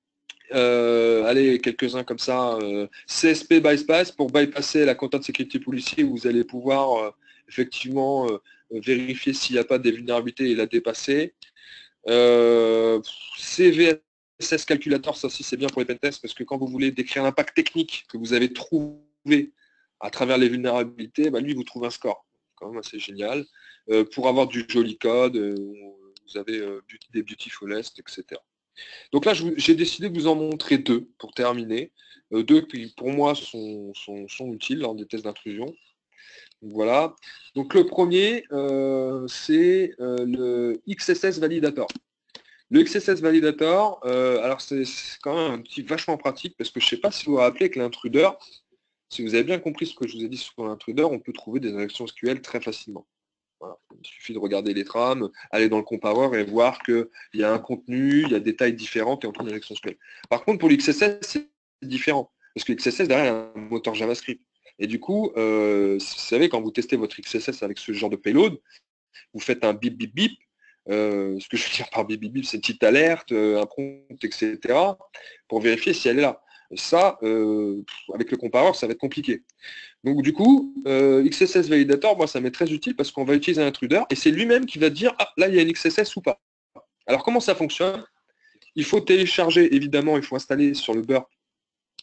Euh, allez, quelques-uns comme ça. Euh, C S P bypass pour bypasser la Content Security Policy, où vous allez pouvoir euh, effectivement euh, vérifier s'il n'y a pas des vulnérabilités et la dépasser. Euh, C V S S Calculator, ça aussi c'est bien pour les pentests, parce que quand vous voulez décrire l'impact technique que vous avez trouvé à travers les vulnérabilités, bah, lui vous trouve un score. Quand même assez génial. Euh, pour avoir du joli code, euh, vous avez euh, des beautiful est, et cetera. Donc là, j'ai décidé de vous en montrer deux pour terminer. Euh, deux qui, pour moi, sont, sont, sont utiles lors des tests d'intrusion. Voilà. Donc le premier, euh, c'est euh, le X S S Validator. Le X S S Validator, euh, alors c'est quand même un petit vachement pratique, parce que je ne sais pas si vous vous rappelez que l'intruder, si vous avez bien compris ce que je vous ai dit sur l'intruder, on peut trouver des injections S Q L très facilement. Voilà. Il suffit de regarder les trames, aller dans le compareur et voir qu'il y a un contenu, il y a des tailles différentes et on trouve une injection S Q L. Par contre, pour l'X S S, c'est différent, parce que l'X S S, derrière, il y a un moteur JavaScript. Et du coup, euh, vous savez, quand vous testez votre X S S avec ce genre de payload, vous faites un bip, bip, bip. Euh, ce que je veux dire par bip, bip, bip, c'est une petite alerte, un prompt, et cetera, pour vérifier si elle est là. Ça, euh, avec le compareur, ça va être compliqué. Donc du coup, euh, X S S Validator, moi, ça m'est très utile parce qu'on va utiliser un intruder et c'est lui-même qui va dire, ah, là, il y a une X S S ou pas. Alors comment ça fonctionne? Il faut télécharger, évidemment, il faut installer sur le Burp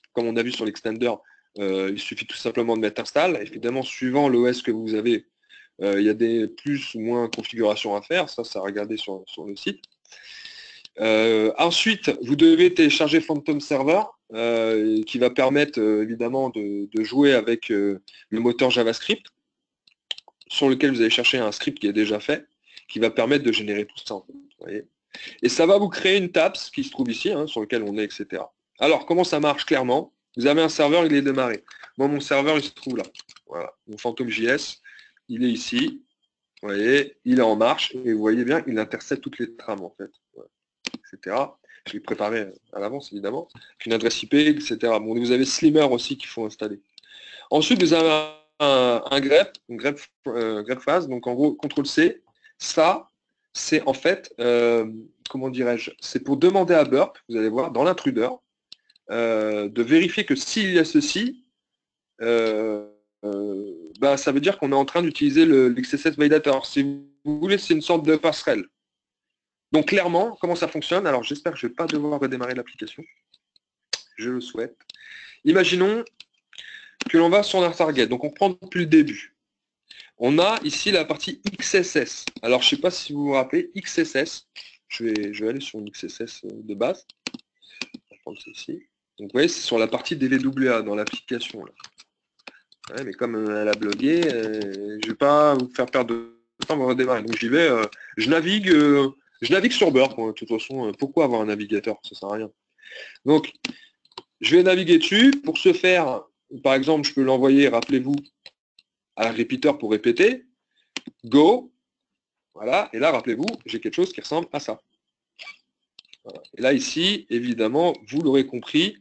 comme on a vu sur l'extender, euh, il suffit tout simplement de mettre install. Évidemment, suivant l'O S que vous avez, euh, il y a des plus ou moins configurations à faire. Ça, ça à regarder sur, sur le site. Euh, ensuite, vous devez télécharger Phantom Server, euh, qui va permettre euh, évidemment de, de jouer avec euh, le moteur JavaScript, sur lequel vous allez chercher un script qui est déjà fait, qui va permettre de générer tout ça. En fait, vous voyez. Et ça va vous créer une tabs qui se trouve ici, hein, sur lequel on est, et cetera. Alors, comment ça marche clairement? Vous avez un serveur, il est démarré. Moi, mon serveur, il se trouve là. Voilà, mon PhantomJS, il est ici. Vous voyez, il est en marche, et vous voyez bien, il intercepte toutes les trames, en fait. Voilà. Etc. Je l'ai préparé à l'avance, évidemment, une adresse I P, et cetera. Bon, vous avez Slimmer aussi qu'il faut installer. Ensuite, vous avez un, un, un grep, une grep, euh, grep phase, donc en gros, contrôle C. Ça, c'est en fait, euh, comment dirais-je, c'est pour demander à Burp, vous allez voir, dans l'intruder, euh, de vérifier que s'il y a ceci, euh, euh, bah, ça veut dire qu'on est en train d'utiliser l'X S S Validator. Si vous voulez, c'est une sorte de passerelle. Donc clairement, comment ça fonctionne? Alors j'espère que je ne vais pas devoir redémarrer l'application. Je le souhaite. Imaginons que l'on va sur un target. Donc on prend depuis le début. On a ici la partie X S S. Alors je ne sais pas si vous vous rappelez, X S S. Je vais, je vais aller sur une X S S de base. Je vais prendre ceci. Donc vous voyez, c'est sur la partie D V W A dans l'application. Ouais, mais comme elle a blogué, euh, je ne vais pas vous faire perdre de temps, on va redémarrer. Donc j'y vais, euh, je navigue. Euh, Je navigue sur Burp, de toute façon, pourquoi avoir un navigateur? Ça sert à rien. Donc, je vais naviguer dessus. Pour ce faire, par exemple, je peux l'envoyer, rappelez-vous, à un repeater pour répéter. Go. Voilà. Et là, rappelez-vous, j'ai quelque chose qui ressemble à ça. Voilà. Et là, ici, évidemment, vous l'aurez compris,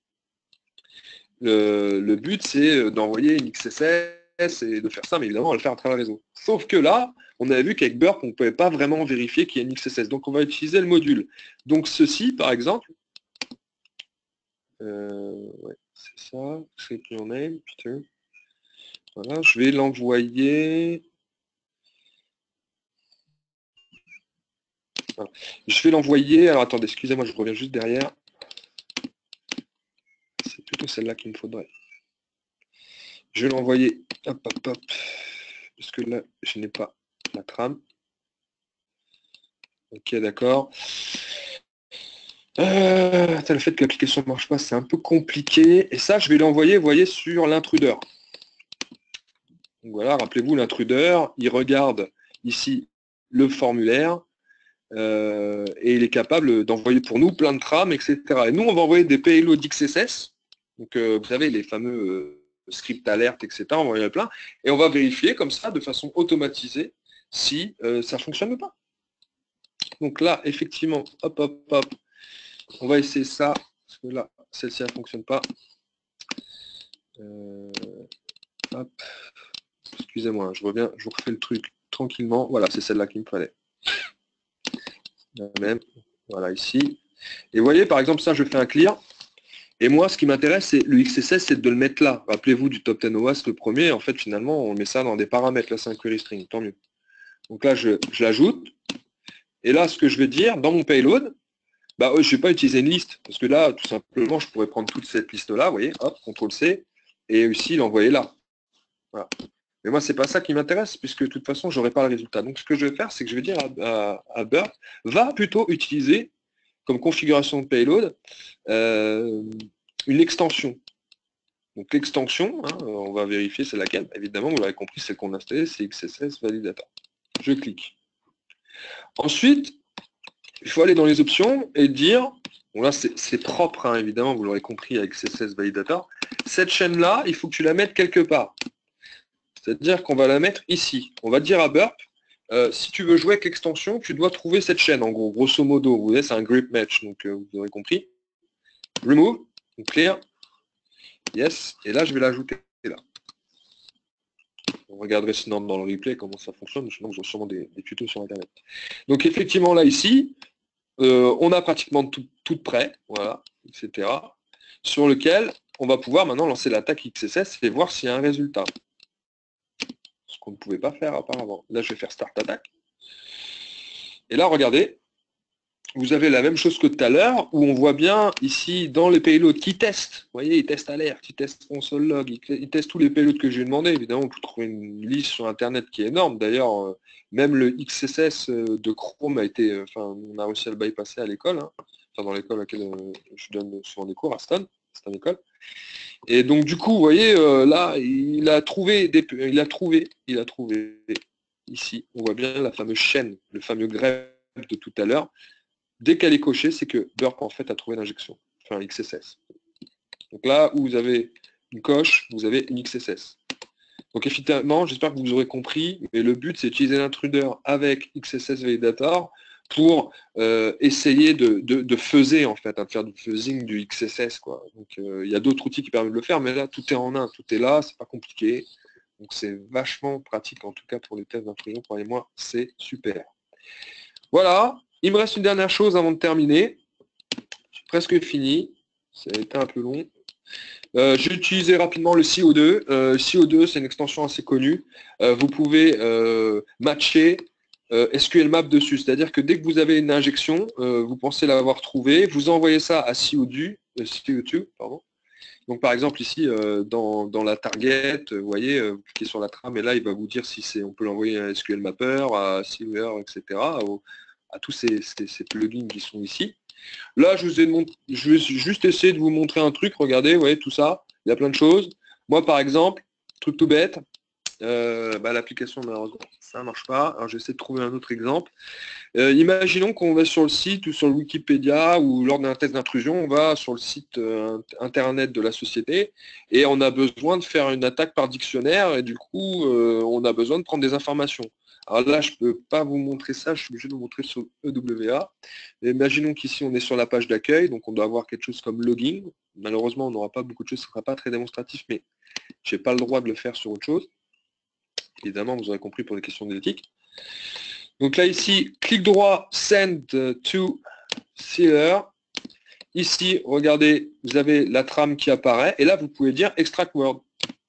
le, le but, c'est d'envoyer une X S S et de faire ça, mais évidemment, on va le faire à travers le réseau. Sauf que là, on avait vu qu'avec Burp, on ne pouvait pas vraiment vérifier qu'il y a une X S S. Donc, on va utiliser le module. Donc, ceci, par exemple, euh, ouais, c'est ça, c'est your name, putain. Voilà, je vais l'envoyer. Voilà. Je vais l'envoyer. Alors, attendez, excusez-moi, je reviens juste derrière. C'est plutôt celle-là qu'il me faudrait. Je vais l'envoyer. Hop, hop, hop. Parce que là, je n'ai pas la trame. Ok, d'accord. Euh, le fait que l'application ne marche pas, c'est un peu compliqué. Et ça, je vais l'envoyer, vous voyez, sur l'intruder. Donc voilà, rappelez-vous, l'intruder, il regarde ici le formulaire euh, et il est capable d'envoyer pour nous plein de trames, et cetera. Et nous, on va envoyer des payloads X S S. Donc, euh, vous savez, les fameux euh, scripts alerte, et cetera. On va envoyer plein. Et on va vérifier comme ça, de façon automatisée, si euh, ça fonctionne ou pas. Donc là, effectivement, hop, hop, hop, on va essayer ça, parce que là, celle-ci, elle ne fonctionne pas. Euh, hop, excusez-moi, je reviens, je vous refais le truc tranquillement. Voilà, c'est celle-là qu'il me fallait. La même, voilà, ici. Et vous voyez, par exemple, ça, je fais un clear. Et moi, ce qui m'intéresse, c'est le X S S, c'est de le mettre là. Rappelez-vous du top dix O A S, le premier. En fait, finalement, on met ça dans des paramètres. Là, c'est un query string, tant mieux. Donc là, je, je l'ajoute. Et là, ce que je vais dire, dans mon payload, bah, je ne vais pas utiliser une liste. Parce que là, tout simplement, je pourrais prendre toute cette liste-là, vous voyez, hop, contrôle C, et aussi l'envoyer là. Voilà. Mais moi, ce n'est pas ça qui m'intéresse, puisque de toute façon, je n'aurai pas le résultat. Donc, ce que je vais faire, c'est que je vais dire à, à, à Burp, va plutôt utiliser, comme configuration de payload, euh, une extension. Donc, l'extension, hein, on va vérifier c'est laquelle. Évidemment, vous l'avez compris, celle qu'on a installée, c'est X S S Validator. Je clique. Ensuite, il faut aller dans les options et dire, bon là c'est propre, hein, évidemment, vous l'aurez compris avec C S S Validator, cette chaîne-là, il faut que tu la mettes quelque part. C'est-à-dire qu'on va la mettre ici. On va dire à Burp, euh, si tu veux jouer avec l'extension, tu dois trouver cette chaîne, en gros, grosso modo. Vous voyez, c'est un grip match, donc euh, vous aurez compris. Remove, donc clear, yes, et là je vais l'ajouter là. On regarderait sinon dans le replay comment ça fonctionne, sinon vous aurez sûrement des, des tutos sur internet. Donc effectivement là ici, euh, on a pratiquement tout, tout prêt, voilà, et cetera. Sur lequel on va pouvoir maintenant lancer l'attaque X S S et voir s'il y a un résultat. Ce qu'on ne pouvait pas faire auparavant. Là je vais faire Start Attack. Et là regardez, vous avez la même chose que tout à l'heure, où on voit bien ici dans les payloads qui testent. Vous voyez, ils testent alerte, ils testent console log, ils, ils testent tous les payloads que j'ai demandé. Évidemment, on peut trouver une liste sur Internet qui est énorme. D'ailleurs, euh, même le X S S de Chrome a été, euh, enfin, on a réussi à le bypasser à l'école, hein, enfin dans l'école à laquelle euh, je donne souvent des cours, à Stone, c'est une école. Et donc du coup, vous voyez, euh, là, il a trouvé, des, il a trouvé, il a trouvé ici, on voit bien la fameuse chaîne, le fameux grep de tout à l'heure. Dès qu'elle est cochée, c'est que Burp en fait a trouvé l'injection, enfin X S S. Donc là où vous avez une coche, vous avez une X S S. Donc effectivement, j'espère que vous aurez compris, mais le but c'est d'utiliser l'intruder avec X S S Validator pour euh, essayer de, de, de fuzzer en fait, hein, de faire du fuzzing du X S S, quoi. Donc euh, il y a d'autres outils qui permettent de le faire, mais là tout est en un, tout est là, c'est pas compliqué. Donc c'est vachement pratique, en tout cas pour les tests d'intrusion, croyez-moi, c'est super. Voilà, il me reste une dernière chose avant de terminer. J'ai presque fini, ça a été un peu long. Euh, J'ai utilisé rapidement le C O deux. Euh, C O deux, c'est une extension assez connue. Euh, vous pouvez euh, matcher euh, S Q L Map dessus. C'est-à-dire que dès que vous avez une injection, euh, vous pensez l'avoir trouvée, vous envoyez ça à C O deux, euh, C O deux pardon. Donc par exemple ici, euh, dans, dans la target, vous voyez, euh, vous cliquez sur la trame et là, il va vous dire si c'est, on peut l'envoyer à S Q L Mapper, à Silver, et cetera, au, à tous ces, ces, ces plugins qui sont ici. Là, je, vous ai montré, je vais juste essayer de vous montrer un truc. Regardez, vous voyez, tout ça, il y a plein de choses. Moi, par exemple, truc tout bête, euh, bah, l'application, malheureusement, ça ne marche pas. Alors, j'essaie de trouver un autre exemple. Euh, imaginons qu'on va sur le site ou sur le Wikipédia ou lors d'un test d'intrusion, on va sur le site euh, internet de la société et on a besoin de faire une attaque par dictionnaire et du coup, euh, on a besoin de prendre des informations. Alors là, je ne peux pas vous montrer ça, je suis obligé de vous montrer sur E W A. Et imaginons qu'ici, on est sur la page d'accueil, donc on doit avoir quelque chose comme login. Malheureusement, on n'aura pas beaucoup de choses, ce ne sera pas très démonstratif, mais je n'ai pas le droit de le faire sur autre chose. Évidemment, vous aurez compris pour des questions d'éthique. Donc là, ici, clic droit, Send to Sealer. Ici, regardez, vous avez la trame qui apparaît. Et là, vous pouvez dire Extract Word.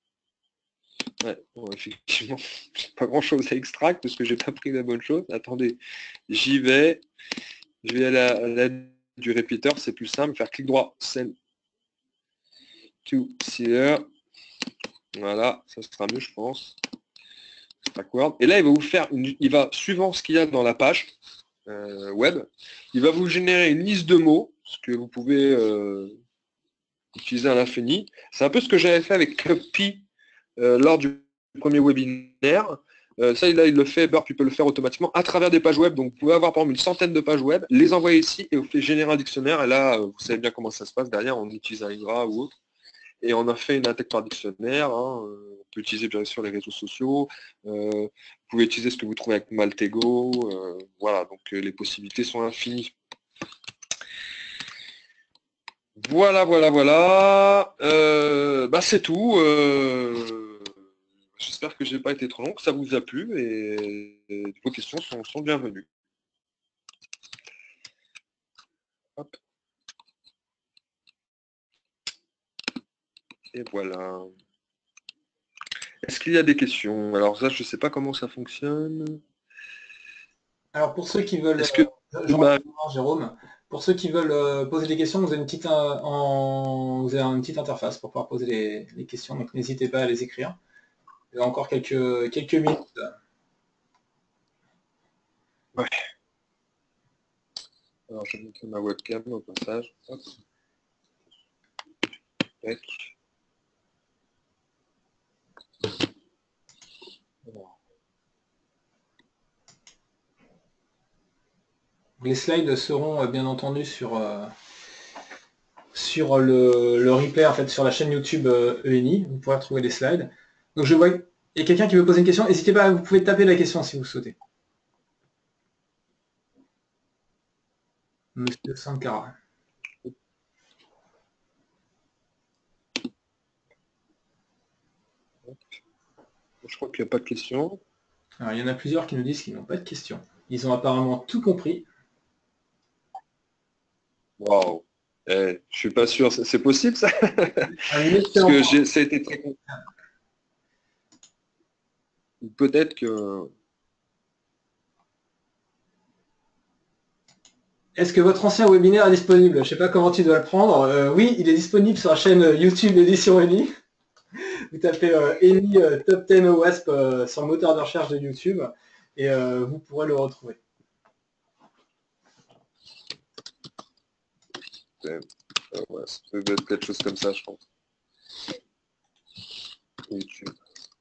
Ouais, bon, effectivement, pas grand-chose à extract parce que j'ai pas pris la bonne chose. Attendez, j'y vais. Je vais à l'aide du répéteur, c'est plus simple. Faire clic droit, Send to Sealer. Voilà, ça sera mieux, je pense. Extract Word. Et là, il va vous faire, une, il va, suivant ce qu'il y a dans la page, Euh, web, il va vous générer une liste de mots, ce que vous pouvez euh, utiliser à l'infini. C'est un peu ce que j'avais fait avec Copy euh, lors du premier webinaire. Euh, ça, là, il le fait, Burp, tu peux le faire automatiquement à travers des pages web. Donc, vous pouvez avoir, par exemple, une centaine de pages web, les envoyer ici et vous faites générer un dictionnaire. Et là, vous savez bien comment ça se passe. Derrière, on utilise un Hydra ou autre. Et on a fait une attaque par dictionnaire. Hein. On peut utiliser bien sûr les réseaux sociaux. Euh, vous pouvez utiliser ce que vous trouvez avec Maltego. Euh, voilà, donc euh, les possibilités sont infinies. Voilà, voilà, voilà. Euh, bah, c'est tout. Euh, J'espère que je n'ai pas été trop long, que ça vous a plu et, et vos questions sont, sont bienvenues. Hop. Et voilà. Est-ce qu'il y a des questions? Alors ça, je ne sais pas comment ça fonctionne. Alors pour ceux qui veulent, Est-ce que euh, je ma... reprends, Jérôme, pour ceux qui veulent euh, poser des questions, vous avez une petite, euh, en- vous avez une petite interface pour pouvoir poser les, les questions, donc n'hésitez pas à les écrire. Il y a encore quelques, quelques minutes. Ouais. Alors je vais mettre ma webcam au passage. Hop. Tac. Alors. Les slides seront euh, bien entendu sur, euh, sur le, le replay, en fait, sur la chaîne YouTube euh, E N I. Vous pourrez retrouver les slides. Donc je vois, il y a quelqu'un qui veut poser une question. N'hésitez pas, vous pouvez taper la question si vous souhaitez. Monsieur Sankara. Je crois qu'il n'y a pas de questions. Alors il y en a plusieurs qui nous disent qu'ils n'ont pas de questions. Ils ont apparemment tout compris. Waouh. Eh, je suis pas sûr. C'est possible ça? Un Parce excellent que point. j'ai, ça a été très compliqué. Peut-être que. Est-ce que votre ancien webinaire est disponible? Je ne sais pas comment tu dois le prendre. Euh, oui, il est disponible sur la chaîne YouTube Édition Eni. Vous tapez euh, Eni euh, Top dix O W A S P euh, sur le moteur de recherche de YouTube et euh, vous pourrez le retrouver. Euh, ouais, ça peut être quelque chose comme ça, je pense. YouTube.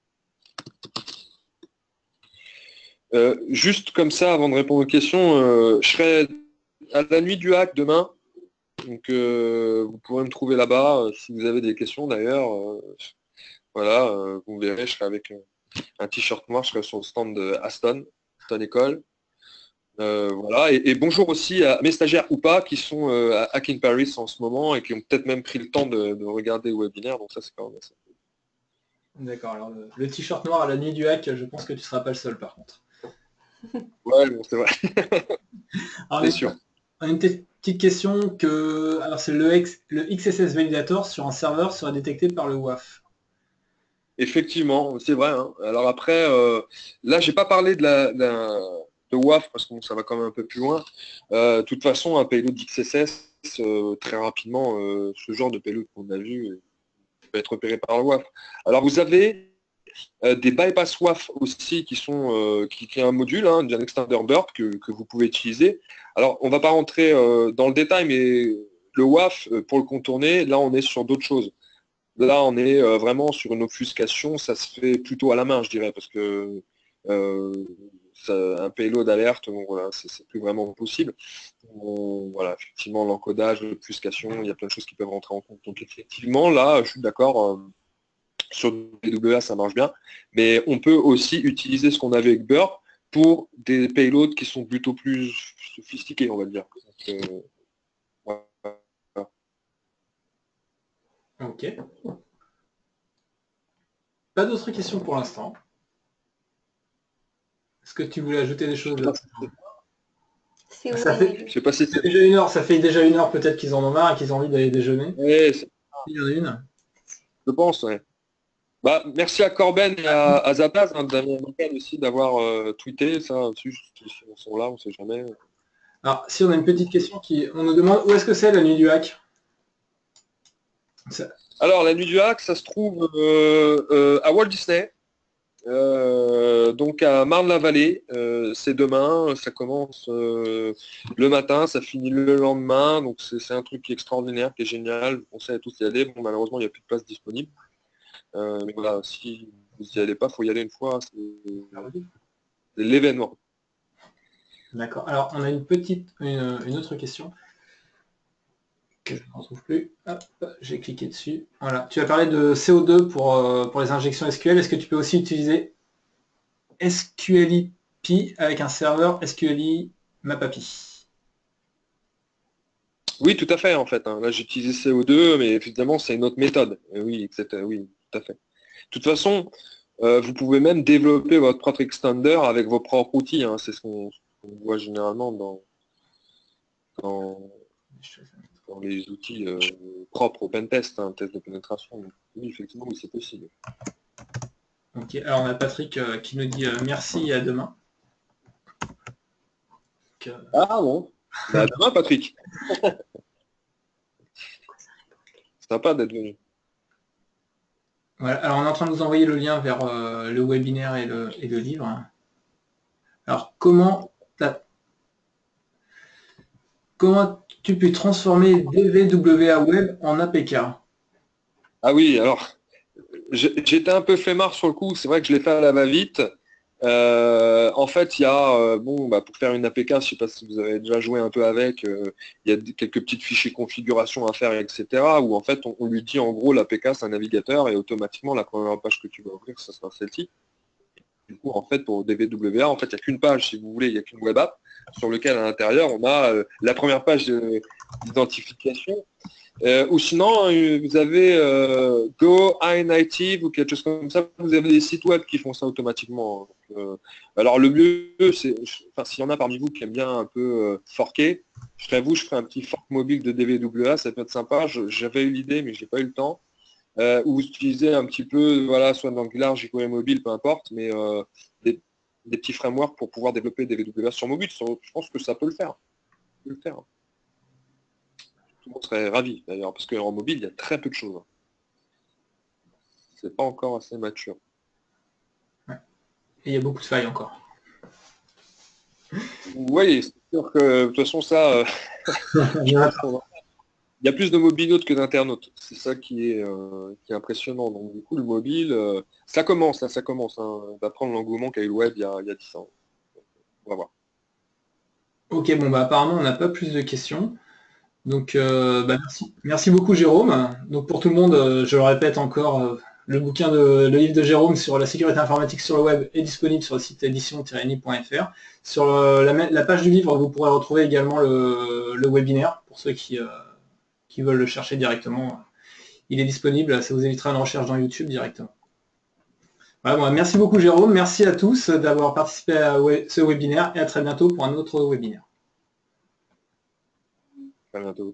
Euh, juste comme ça, avant de répondre aux questions, euh, je serai à la nuit du hack demain. Donc euh, vous pourrez me trouver là-bas euh, si vous avez des questions d'ailleurs. Euh, voilà, euh, vous verrez, je serai avec un, un t-shirt noir, je serai sur le stand de Aston, Aston École. Euh, voilà, et, et bonjour aussi à mes stagiaires ou pas qui sont euh, à Hacking Paris en ce moment et qui ont peut-être même pris le temps de, de regarder le webinaire, donc ça c'est quand même assez. D'accord, alors le, le t-shirt noir à la nuit du hack, je pense que tu ne seras pas le seul par contre. Ouais, bon, c'est vrai. C'est sûr. On a une petite question que. Alors c'est le, X, le X S S Validator sur un serveur serait détecté par le W A F. Effectivement, c'est vrai. Hein. Alors après, euh, là, j'ai pas parlé de la, de la de W A F parce que bon, ça va quand même un peu plus loin. Euh, de toute façon, un payload d'X S S, euh, très rapidement, euh, ce genre de payload qu'on a vu euh, peut être repéré par le W A F. Alors vous avez euh, des bypass W A F aussi qui sont euh, qui, qui est un module, hein, un extender burp que, que vous pouvez utiliser. Alors on va pas rentrer euh, dans le détail, mais le W A F, pour le contourner, là on est sur d'autres choses. Là, on est euh, vraiment sur une obfuscation, ça se fait plutôt à la main, je dirais, parce que euh, ça, un payload d'alerte, bon, voilà, c'est plus vraiment possible. On, voilà, effectivement, l'encodage, l'obfuscation, il y a plein de choses qui peuvent rentrer en compte. Donc effectivement, là, je suis d'accord, euh, sur D W A, ça marche bien, mais on peut aussi utiliser ce qu'on avait avec Burp pour des payloads qui sont plutôt plus sophistiqués, on va dire. Donc, euh, voilà. Ok. Pas d'autres questions pour l'instant. Est-ce que tu voulais ajouter des choses? C'est Ça fait, Je sais pas si c'est déjà une heure, ça fait déjà une heure peut-être qu'ils en ont marre et qu'ils ont envie d'aller déjeuner. ouais, Il y en a une. je pense, ouais. Bah, merci à Corben et à, à Zabaz, hein, Damien Moncal aussi, d'avoir euh, tweeté ça aussi. Ils sont là, on ne sait jamais. Alors, si on a une petite question qui. On nous demande où est-ce que c'est la nuit du hack? Ça- Alors, la nuit du hack, ça se trouve euh, euh, à Walt Disney, euh, donc à Marne-la-Vallée. Euh, c'est demain, ça commence euh, le matin, ça finit le lendemain. Donc, c'est un truc qui est extraordinaire, qui est génial. Je conseille à tous d'y aller. Bon, malheureusement, il n'y a plus de place disponible. Euh, mais voilà, si vous n'y allez pas, il faut y aller une fois. C'est l'événement. D'accord. Alors, on a une petite, une, une autre question que je ne retrouve plus. Hop, j'ai cliqué dessus. Voilà. Tu as parlé de C O deux pour, euh, pour les injections S Q L. Est-ce que tu peux aussi utiliser S Q L I P avec un serveur S Q L I MapAPI? Oui, tout à fait, en fait. Hein. Là, j'ai utilisé C O deux, mais évidemment, c'est une autre méthode. Et oui, et cetera. Oui, tout à fait. De toute façon, euh, vous pouvez même développer votre propre extender avec vos propres outils. Hein. C'est ce qu'on qu voit généralement dans, dans, dans les outils euh, propres au pentest, hein, test de pénétration. Donc, oui, effectivement, oui, c'est possible. Ok, alors on a Patrick euh, qui nous dit euh, merci et à demain. Donc, euh... Ah bon, bah, à demain, Patrick. Sympa d'être venu. Voilà, alors on est en train de vous envoyer le lien vers euh, le webinaire et le, et le livre. Alors comment, comment tu peux transformer D V W A Web en A P K? Ah oui, alors, j'étais un peu flemmard sur le coup. C'est vrai que je l'ai fait à la va-vite. Euh, en fait, il y a, euh, bon, bah, pour faire une A P K, je ne sais pas si vous avez déjà joué un peu avec, euh, il y a quelques petites fichiers configuration à faire, et cetera. Où en fait, on, on lui dit en gros l'A P K c'est un navigateur et automatiquement la première page que tu vas ouvrir, ça sera celle-ci. Du coup, en fait, pour D V W A, en fait, il n'y a qu'une page, si vous voulez, il n'y a qu'une web app sur lequel à l'intérieur on a euh, la première page d'identification. Euh, ou sinon, euh, vous avez euh, Go, iNative ou quelque chose comme ça. Vous avez des sites web qui font ça automatiquement. Donc, euh, alors le mieux, c'est, enfin, s'il y en a parmi vous qui aiment bien un peu euh, forker, je serais vous, je ferai un petit fork mobile de D V W A, ça peut être sympa. J'avais eu l'idée, mais j'ai pas eu le temps. Euh, ou vous utilisez un petit peu, voilà, soit d'Angular, jQuery mobile, peu importe, mais euh, des, des petits frameworks pour pouvoir développer D V W A sur mobile. Je pense que ça peut le faire. le faire. Tout le monde serait ravi d'ailleurs, parce qu'en mobile, il y a très peu de choses. C'est pas encore assez mature. Ouais. Et il y a beaucoup de failles encore. Oui, c'est sûr que de toute façon ça, euh, Il y en a pas. il y a plus de mobilotes que d'internautes. C'est ça qui est, euh, qui est impressionnant. Donc du coup, le mobile, euh, ça commence, là, ça commence hein, d'apprendre l'engouement qu'a eu le web il y a, il y a dix ans. On va voir. Ok, bon bah apparemment on n'a pas plus de questions. Donc euh, bah, merci. Merci beaucoup Jérôme. Donc pour tout le monde, euh, je le répète encore, euh, le bouquin de le livre de Jérôme sur la sécurité informatique sur le web est disponible sur le site édition tiret n i point f r. Sur euh, la, la page du livre, vous pourrez retrouver également le, le webinaire pour ceux qui, euh, qui veulent le chercher directement. Il est disponible, ça vous évitera une recherche dans YouTube directement. Voilà, bon, merci beaucoup Jérôme, merci à tous d'avoir participé à ce webinaire et à très bientôt pour un autre webinaire. À bientôt.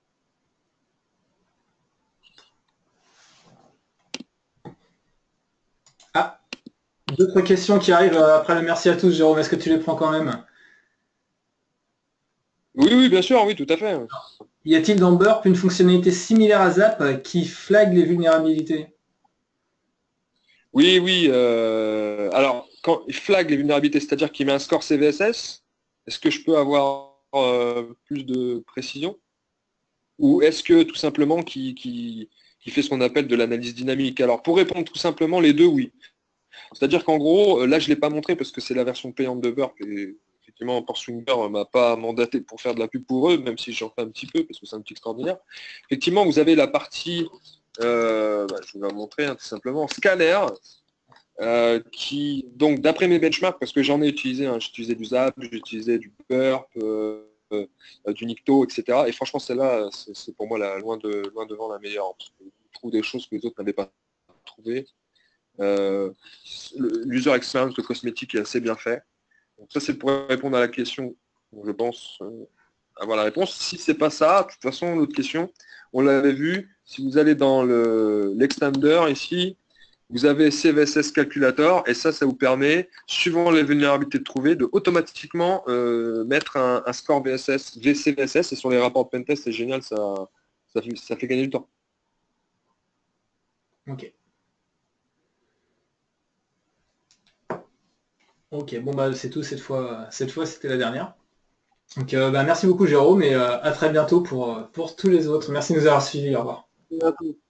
Ah, d'autres questions qui arrivent après le merci à tous, Jérôme, est-ce que tu les prends quand même? Oui, oui, bien sûr, oui, tout à fait. Y a-t-il dans Burp une fonctionnalité similaire à Zap qui flague les vulnérabilités? Oui, oui. Euh, alors, quand il flag les vulnérabilités, c'est-à-dire qu'il met un score C V S S, est-ce que je peux avoir euh, plus de précision? Ou est-ce que tout simplement qui, qui, qui fait ce qu'on appelle de l'analyse dynamique? Alors, pour répondre tout simplement, les deux, oui. C'est-à-dire qu'en gros, là, je ne l'ai pas montré parce que c'est la version payante de Burp et effectivement, Portswinger ne m'a pas mandaté pour faire de la pub pour eux, même si j'en fais un petit peu parce que c'est un petit extraordinaire. Effectivement, vous avez la partie, euh, bah, je vais la montrer hein, tout simplement, scanner, euh, qui, donc d'après mes benchmarks, parce que j'en ai utilisé, hein, j'ai utilisé du Zap, j'ai utilisé du Burp, euh, euh, du Nikto, et cetera. Et franchement, celle-là, c'est pour moi la, loin, de, loin devant la meilleure, parce que je trouve des choses que les autres n'avaient pas trouvées. Euh, L'user experience, le cosmétique est assez bien fait. Donc ça, c'est pour répondre à la question, je pense, euh, avoir la réponse. Si c'est pas ça, de toute façon, l'autre question, on l'avait vu, si vous allez dans l'extender le, ici, vous avez C V S S Calculator, et ça, ça vous permet, suivant les vulnérabilités trouvées, de automatiquement euh, mettre un, un score V S S, C V S S, et sur les rapports de pentest, c'est génial, ça, ça, fait, ça fait gagner du temps. Ok. Ok, bon bah c'est tout cette fois. Cette fois, c'était la dernière. Donc euh, bah, merci beaucoup Jérôme et euh, à très bientôt pour, pour tous les autres. Merci de nous avoir suivis. Au revoir. Merci.